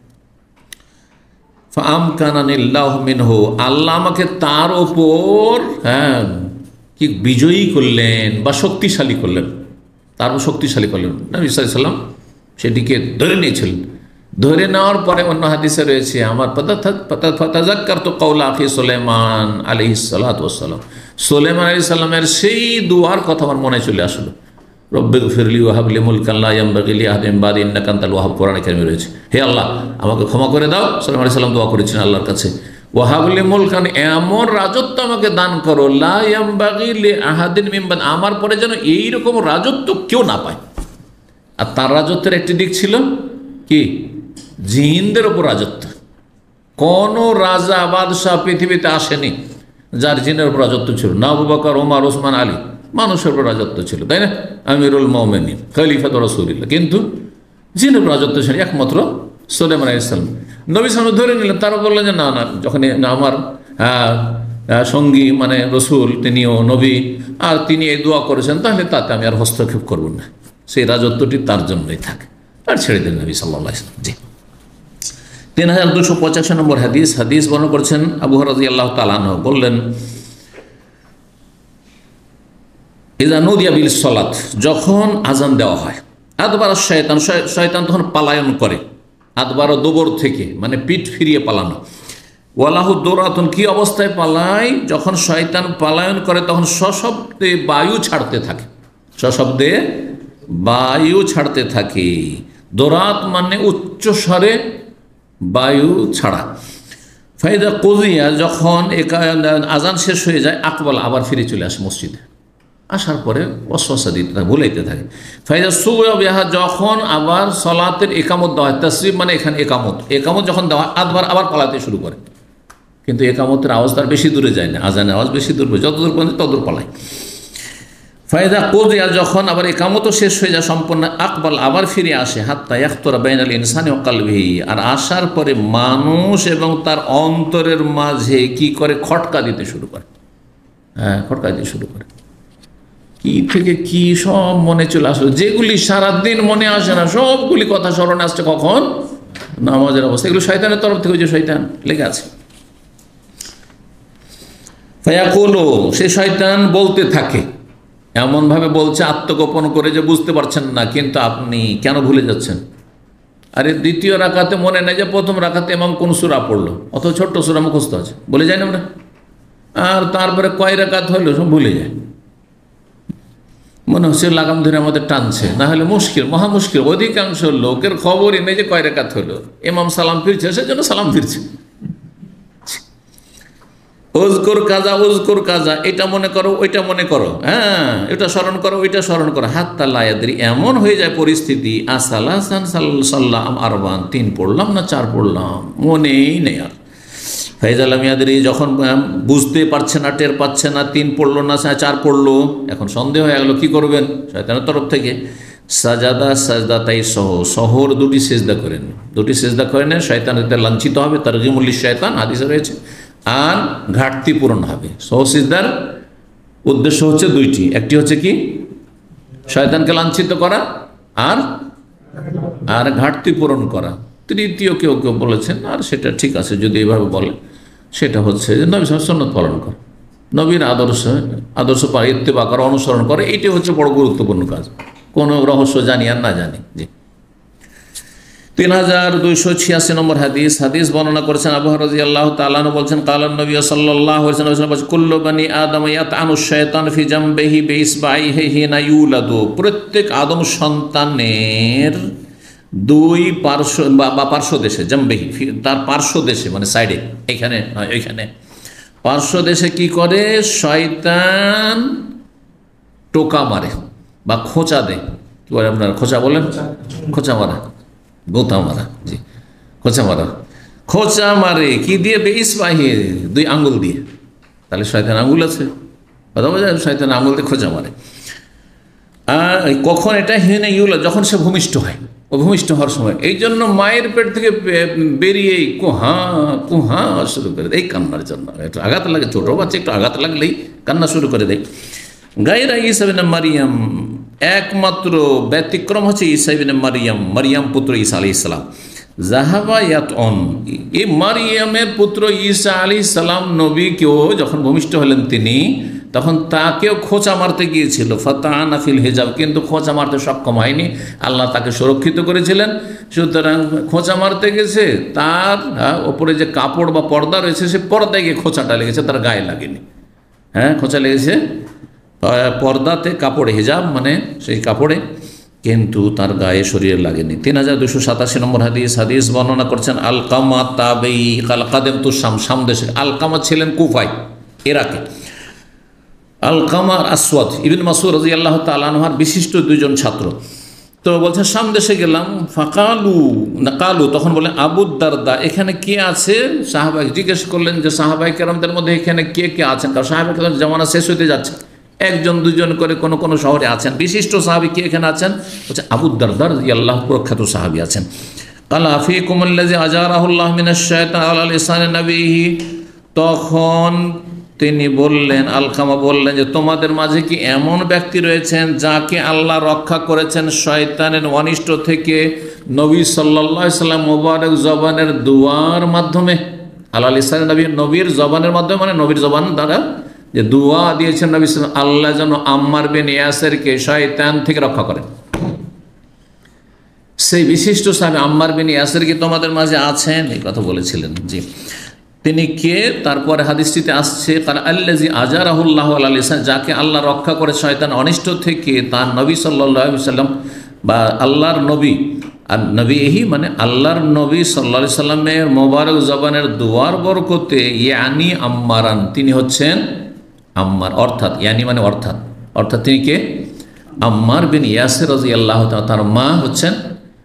ফাআমকানানিল্লাহু মিনহু, আল্লাহ আমাকে তার ওপর হ্যাঁ কি বিজয়ী করলেন বা শক্তিশালী করলেন, তারপর শক্তিশালী করলেন। নবী সাল্লাল্লাহু আলাইহি ওয়াসাল্লাম সেটিকে ধরে নিয়েছিলেন। ধরে নেওয়ার পরে অন্য হাদিসে রয়েছে, আমার ফাতাযাক্কারতু কাওলা আখি সুলাইমান আলাইহিস সালাতু ওয়াস সালাম, সুলাইমান আলাইহিস সালামের সেই দুআর কথা আমার মনে চলে আসলো, রব্বিগফিরলি ওয়া হাবলি মুলকান লা ইয়ানবাগি লি আহাদিন মিন বাদি ইন্নাকা আনতাল ওয়াহাব, কোরআনে কারিমে রয়েছে, হে আল্লাহ আমাকে ক্ষমা করে দাও। সুলাইমান আলাইহিস সালাম দোয়া করেছিলেন আল্লাহর কাছে, ওয়াহাবলি মুলকান, এমন রাজত্ব আমাকে দান করো, লা ইয়ানবাগি লি আহাদিন মিন বাদি, আমার পরে যেন এইরকম রাজত্ব কেউ না পায়। আর তার রাজত্বের একটি দিক ছিল কি? জিনদের ওপর রাজত্ব। কোন রাজা বাদশাহ পৃথিবীতে আসেনি যার জিনের উপর রাজত্ব ছিল না। আবু বকর, ওমর, ওসমান, আলী, মানুষের উপর রাজত্ব ছিল, তাই না? আমিরুল মুমিনিন, খলিফাতুর রাসূলুল্লাহ, কিন্তু জিনের উপর রাজত্ব ছিল একমাত্র সুলাইমান আলাইহিস সালাম। নবী সাল্লাল্লাহু ধরে নিলেন, তারা বললেন যে না না, যখন আমার সঙ্গী মানে রসুল, তিনিও নবী, আর তিনি এই দোয়া করেছেন, তাহলে তাতে আমি আর হস্তক্ষেপ করব না, সেই রাজত্বটি তার জন্যই থাকে, আর ছেড়ে দিলেন নবী সাল্লাল্লাহু আলাইহি ওয়াসাল্লাম। জি, তিন হাজার দুশো পঁচাশি নম্বর হাদিস, হাদিস বর্ণনা করছেন আবু হুরায়রা রাদিয়াল্লাহু তাআলা আনহু, বললেন, ইযা নুদিয়া বিল সালাত, যখন আজান দেওয়া হয়, আদবার শয়তান, শয়তান তখন পালায়ন করে, আদবার দোবর থেকে, মানে পিঠ ফিরিয়ে পালানো, ওয়ালাহু দৌরাতুন, কি অবস্থায় পালায়? যখন শয়তান পালায়ন করে তখন সশব্দে বায়ু ছাড়তে থাকে, সশব্দে বায়ু ছাড়তে থাকে। দৌরাত মানে উচ্চ স্বরে বায়ু ছাড়া। ফাইদা কুযিয়া, যখন আজান শেষ হয়ে যায়, আকবাল, আবার ফিরে চলে আসে মসজিদে, আসার পরে ওয়াসওয়াসা দিতে থাকে, ভুলাইতে থাকে। ফাইদা সুবিয়া বিহা, যখন আবার সলাতের একামত দেওয়া হয়, তাসরিব মানে এখানে একামত, একামত যখন দেওয়া, আদবার আবার পালাতে শুরু করে, কিন্তু একামতের আওয়াজ তার বেশি দূরে যায় না, আজানের আওয়াজ বেশি দূর, যত দূর পর্যন্ত তত দূর পালায়। ফায়দা কোদিয়া যখন আবার একামতও শেষ হয়ে যায় সম্পূর্ণ, আকবাল আবার ফিরে আসে, হাত্তা ইয়াখতুরা বাইনাল ইনসানি ওয়া কলবিহি, আর আসার পরে মানুষ এবং তার অন্তরের মাঝে কি করে খটকা দিতে শুরু করে। হ্যাঁ, খটকা দিতে শুরু করে, কি থেকে কি সব মনে চলে আসলো, যেগুলি সারাদিন মনে আসে না সবগুলি কথা স্মরণে আসছে কখন, নামাজের অবস্থা। এগুলো শয়তানের তরফ থেকে, যে শয়তান লেগে আছে। ফায়াকুলু, সে শয়তান বলতে থাকে, এমনভাবে বলছে আত্মগোপন করে যে বুঝতে পারছেন না, কিন্তু আপনি কেন ভুলে যাচ্ছেন? আরে দ্বিতীয় রাকাতে মনে নেই যে প্রথম রাকাতে ইমাম কোন সূরা পড়লো, অত ছোট্ট সূরা মুখস্থ আছে, বলে যায় না আমরা। আর তারপরে কয় রাকাত হইলো সব ভুলে যায়, মনে হচ্ছে লাগাম ধরে আমাদের টানছে, না হলে মুশকিল, মহা মুশকিল। অধিকাংশ লোকের খবরই নেই যে কয় রাকাত হইলো, ইমাম সালাম ফিরছে সেজন্য সালাম ফিরছে। ওজকুর কাজা ওজকুর কাজা, এটা মনে করো ওইটা মনে করো, হ্যাঁ এটা স্মরণ করো ওইটা স্মরণ করো, হাত্তা লা ইয়াদরি, এমন হয়ে যায় পরিস্থিতি, আসালাসান সাল্লাম আরবান, তিন পড়লাম না চার পড়লাম মনেই নেই আর। ফাইজালাম ইয়াদরি, যখন বুঝতে পারছে না, টের পাচ্ছে না, তিন পড়লো না চার পড়লো, এখন সন্দেহ হয়ে গেল, কি করবেন? শয়তানের তরফ থেকে সাজাদা সাজদাতাই সহ, সহর দুটি সেজদা করেন, দুটি সেজদা করে নেন, শয়তান এতে লাঞ্ছিত হবে, তারগিমুল্লিশ শয়তান হাদিসে রয়েছে, আর ঘাটতি পূরণ হবে। সহসিজদার উদ্দেশ্য হচ্ছে দুইটি, একটি হচ্ছে কি শয়তানকে লাঞ্ছিত করা, আর আর ঘাটতি পূরণ করা। তৃতীয় কেউ কেউ বলেছেন, আর সেটা ঠিক আছে যদি এইভাবে বলে, সেটা হচ্ছে যে নবী সুন্নাত পালন করা, নবীর আদর্শ আদর্শ পা ইত্তেবা করা, অনুসরণ করে, এটাই হচ্ছে বড় গুরুত্বপূর্ণ কাজ, কোনো রহস্য জানি আর না জানি। জি, তিন হাজার দুইশো ছিয়াশি নম্বর হাদিস, হাদিস বর্ণনা করেছেন আবু হুরায়রা রাদিয়াল্লাহু তাআলা আনহু, বলছেন কালান নবী সাল্লাল্লাহু আলাইহি ওয়াসাল্লাম, কুল্লু বানি আদম ইয়াতআনু শাইতান ফি জামবিহি বিইসবাইহি হিনা ইউলাদু, প্রত্যেক আদম সন্তানের দুই পার্শ্ব বা পার্শ্ব দেশে, জামবিহি তার পার্শ্ব দেশে মানে সাইডে, এখানে নয় ওইখানে, পার্শ্ব দেশে কি করে শয়তান টোকা মারে বা খোঁচা দেয়, কি বলে আপনারা খোঁচা বলেন? খোঁচা মারা, গোতা মারা, জি খোঁচা মারা, খোঁচা মারে কি দিয়ে? বেইসবাহি, দুই আঙ্গুল দিয়ে। তাহলে শয়তান আঙ্গুল আছে, কথা বোঝা যায়, শয়তান আঙ্গুল দিয়ে খোঁচা মারে। আর কখন এটা হিনে ইউলা, যখন সে ভূমিষ্ঠ হয়, ও ভূমিষ্ঠ হওয়ার সময়, এই জন্য মায়ের পেট থেকে বেরিয়েই কুহা কুহা শুরু করে দেয়, এই কান্নার জন্য। একটু আঘাত লাগে, ছোটো বাচ্চা একটু আঘাত লাগলেই কান্না শুরু করে দেয়। গায়রা ঈসা ইবনে মারিয়াম, একমাত্র ব্যতিক্রম হচ্ছে ঈসা ইবনে মারিয়াম, মারিয়াম পুত্র ঈসা আলাইহিস সালাম। জাহাবা ইয়াতউন, এই মারিয়ামের পুত্র ঈসা আলাইহিস সালাম নবীকেও যখন ভূমিষ্ঠ হলেন তিনি, তখন তাকেও খোঁচা মারতে গিয়েছিল, ফাতানা ফিল হিজাব, কিন্তু খোঁচা মারতে সক্ষম হয়নি, আল্লাহ তাকে সুরক্ষিত করেছিলেন। সুতরাং খোঁচা মারতে গেছে, তার ওপরে যে কাপড় বা পর্দা রয়েছে, সে পর্দায় গিয়ে খোঁচাটা লেগেছে, তার গায়ে লাগেনি। হ্যাঁ, খোঁচা লেগেছে পর্দাতে, কাপড়ে, হিজাব মানে সেই কাপড়ে, কিন্তু তার গায়ে শরীরে লাগেনি। তিন হাজার দুশো সাতাশি নম্বর হাদিস, হাদিস বর্ণনা করছেন আলকামা তাবেই কালকাদেম তু শাম, শাম দেশে। আলকামা ছিলেন কুফায়, ইরাকে। আলকামার আসওয়াদ ইবনে মাসউদ রাদিয়াল্লাহু তাআলা আনহুর বিশিষ্ট দুইজন ছাত্র। তো বলছে শাম দেশে গেলাম, ফাকালু না কালু, তখন বলে আবু দারদা, এখানে কে আছে? সাহাবাই জিজ্ঞেস করলেন যে সাহাবাই কেরামদের মধ্যে এখানে কে কে আছেন? কারণ সাহাবাই কেরাম জামানা শেষ হতে যাচ্ছে, একজন দুজন করে কোনো কোনো শহরে আছেন। বিশিষ্ট সাহাবী কে এখানে আছেন? বলছে আবু দারদা রাদিয়াল্লাহু প্রখ্যাত সাহাবী আছেন। কালা ফিকুমুল্লাযী আজারাহুল্লাহু মিনাশ শাইতান আলা লিসানি নবীহি, তখন তিনি বললেন, আলকামা বললেন যে তোমাদের মাঝে কি এমন ব্যক্তি রয়েছেন যাকে আল্লাহ রক্ষা করেছেন শয়তানের অনিষ্ট থেকে নবী সাল্লাল্লাহু আলাইহি সাল্লাম মুবারক জবানের দুয়ার মাধ্যমে? আলা লিসানি নবী, নবীর জবানের মাধ্যমে মানে নবীর জবান দ্বারা যে দুয়া দিয়েছেন নবী সাল্লাল্লাহু আলাইহি সাল্লাম, আল্লাহ যেন আম্মার বিন ইয়াসিরকে শয়তান থেকে রক্ষা করেন। সেই বিশিষ্ট সাহাবী আম্মার বিন ইয়াসির কি তোমাদের মাঝে আছেন? এই কথা বলেছিলেন। জি, তিনি কে? তারপরে হাদিসটিতে আসছে কারণ আল্লাযী আজারাহুল্লাহু আলা লিসান, যাকে আল্লাহ রক্ষা করে শয়তান অনিষ্ট থেকে, তার নবী সাল্লাল্লাহু আলাইহি সাল্লাম বা আল্লাহর নবী, আর নবী এহি মানে আল্লাহর নবী সাল্লাল্লাহু আলাইহি সাল্লামের মোবারক জবানের দুয়ার বরকতে, ইয়ানি আম্মারান, তিনি হচ্ছেন আম্মার, অর্থাৎ ইয়ানি মানে অর্থাৎ, অর্থাৎ তিনি কে? আম্মার বিন ইয়াসির রাদিয়াল্লাহু তাআলা, তার মা হচ্ছেন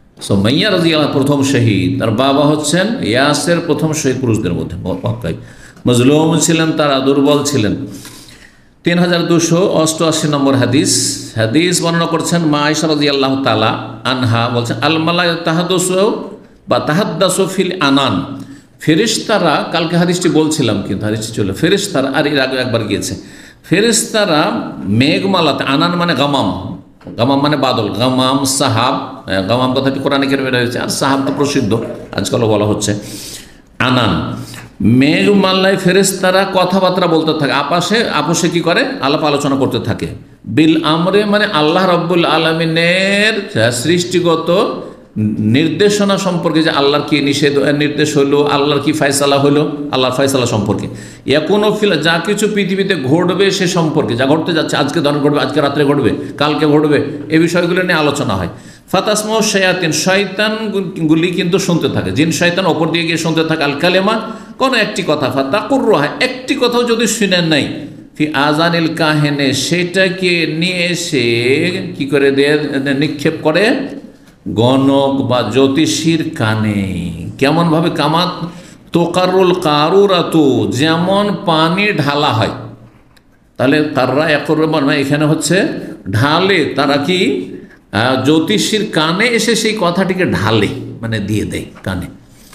সুমাইয়া রাদিয়াল্লাহু, প্রথম শহীদ, তার বাবা হচ্ছেন ইয়াসির, প্রথম শহীদ পুরুষদের মধ্যে মক্কায়। মজলুম ছিলেন, তারা দুর্বল ছিলেন। তিন হাজার দুশো অষ্টআশি নম্বর হাদিস হাদিস বর্ণনা করছেন মা আয়েশা রাদিয়াল্লাহু তাআলা আনহা, বলছেন আল মালায়েকা তাহাদ্দাসু বা তাহাদ্দাসু ফিল আনান, ফেরেশতারা, কালকে হাদিসটি বলছিলাম কিন্তু হাদিসটি চলে, ফেরেশতারা আর এর আগে একবার গিয়েছে, ফেরেশতারা মেঘমালাতে, আনান মানে গামাম, গামাম মানে বাদল, গামাম সাহাব, গামাম কথাটি কোরআনে কারিমে রয়েছে, আর সাহাব তো প্রসিদ্ধ আজকালও বলা হচ্ছে। আনান মেঘমালায় ফেরেশতারা কথাবার্তা বলতে থাকে, আপাশে আপোষে কি করে আলাপ আলোচনা করতে থাকে। বিল আমরে মানে আল্লাহ রাব্বুল আলামিনের সৃষ্টিগত নির্দেশনা সম্পর্কে, যে আল্লাহর কি নিষেধ নির্দেশ হলো, আল্লাহর কি ফয়সালা হলো, আল্লাহর ফয়সালা সম্পর্কে। এখনও ফিল যা কিছু পৃথিবীতে ঘটবে সে সম্পর্কে, যা ঘটতে যাচ্ছে, আজকে ধরন ঘটবে, আজকে রাত্রে ঘটবে, কালকে ঘটবে, এই বিষয়গুলো নিয়ে আলোচনা হয়। ফাতাসমা শায়াতিন, শয়তানগুলি কিন্তু শুনতে থাকে, জিন শয়তান ওপর দিয়ে গিয়ে শুনতে থাকে, আল কালেমা কোনো একটি কথা, ফাতাকুররুহা একটি কথাও যদি শুনেন নাই, ফি আজানিল কাহেনে সেটাকে নিয়ে এসে কি করে দিয়ে নিক্ষেপ করে গণক বা জ্যোতিষীর কানে। কেমনভাবে? কামাত তোকারুল কারুরাতু, যেমন পানি ঢালা হয়। তাহলে তাররা একর মানে এখানে হচ্ছে ঢালে, তারা কি জ্যোতিষীর কানে এসে সেই কথাটিকে ঢালে, মানে দিয়ে দেয় কানে।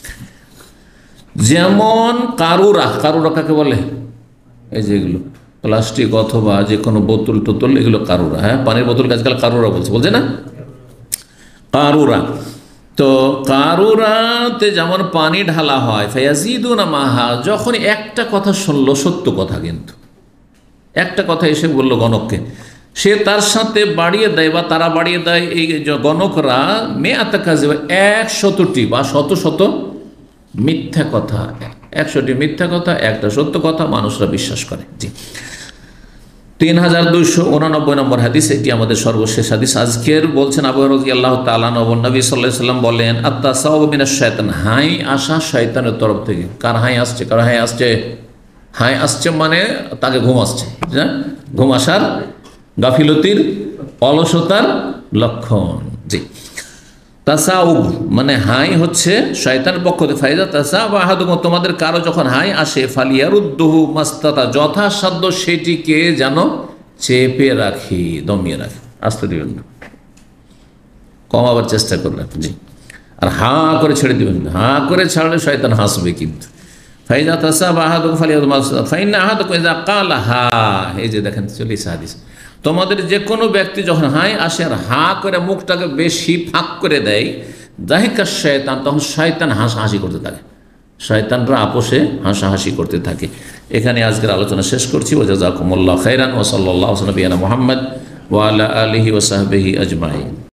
যেমন কারুরা, কারুরা কাকে বলে? এই যে এগুলো প্লাস্টিক অথবা যে কোনো বোতল টোতল, এগুলো কারুরা। হ্যাঁ, পানির বোতলকে আজকাল কারুরা বলছে, বলছে না কারুরা। তো কারুরাতে যেমন পানি ঢালা হয়, ফায়াজিদুনা মাহা, যখন একটা কথা শুনলো, সত্য কথা কিন্তু একটা কথা এসে বললো গণককে, সে তার সাথে বাড়িয়ে দেয় বা তারা বাড়িয়ে দেয়, এই গণকরা মেয়াত কাযিবা, একশতটি বা শত শত মিথ্যা কথা, একশোটি মিথ্যা কথা, একটা সত্য কথা মানুষরা বিশ্বাস করে। জি, তিন হাজার দুইশো উনানব্বই নম্বর হাদিস, এটি আমাদের সর্বশেষ হাদিস আজকের। বলছেন আবু হুরায়রা রাদিয়াল্লাহু তাআলা আনহু, নবী সাল্লাল্লাহু আলাইহি ওয়াসাল্লাম বলেন, আত-তাসাউবু মিনাশ শায়তান, হাই আসা শয়তানের তরফ থেকে। কার হাই আসছে? কার হাই আসছে? হাই আসছে মানে তাকে ঘুম আসছে, ঘুম আসার, গাফিলতির, অলসতার লক্ষণ। জি, তাসাউব মানে হাই হচ্ছে শয়তানের পক্ষ থেকে। ফাইজা তাসাবা আহাদুকুম, তোমাদের কারো যখন হাই আসে, ফালিয়ারুদ্দুহু মাস্তাতা, যথাসাধ্য সেটিকে যেন চেপে রাখি, দমিয়ে রাখি, আসতে দিবেন না, কমাবার চেষ্টা করবেন। জি, আর হা করে ছেড়ে দিবেন না, হা করে ছাড়লে শয়তান হাসবে কিন্তু। ফাইজা তাসাবা আহাদুকুম ফালিয়ারুদ্দুহু মাস্তাতা ফাইন্না আহাদাকুম ইযা ক্বালা হা, এই যে দেখেন চলে হাদিস, তোমাদের যে কোনো ব্যক্তি যখন হাই আসে আর হা করে মুখটাকে বেশি ফাঁক করে দেয়, দাহিকা শয়তান, তখন শয়তান হাসাহাসি করতে থাকে, শয়তানরা আপোষে হাসাহাসি করতে থাকে। এখানে আজকের আলোচনা শেষ করছি। ওয়া জাযাকুমুল্লাহু খাইরান ওয়া সাল্লাল্লাহু আলা নবিয়িনা মুহাম্মদ ওয়া আলা আলিহি ওয়া সাহবিহি আজমাইন।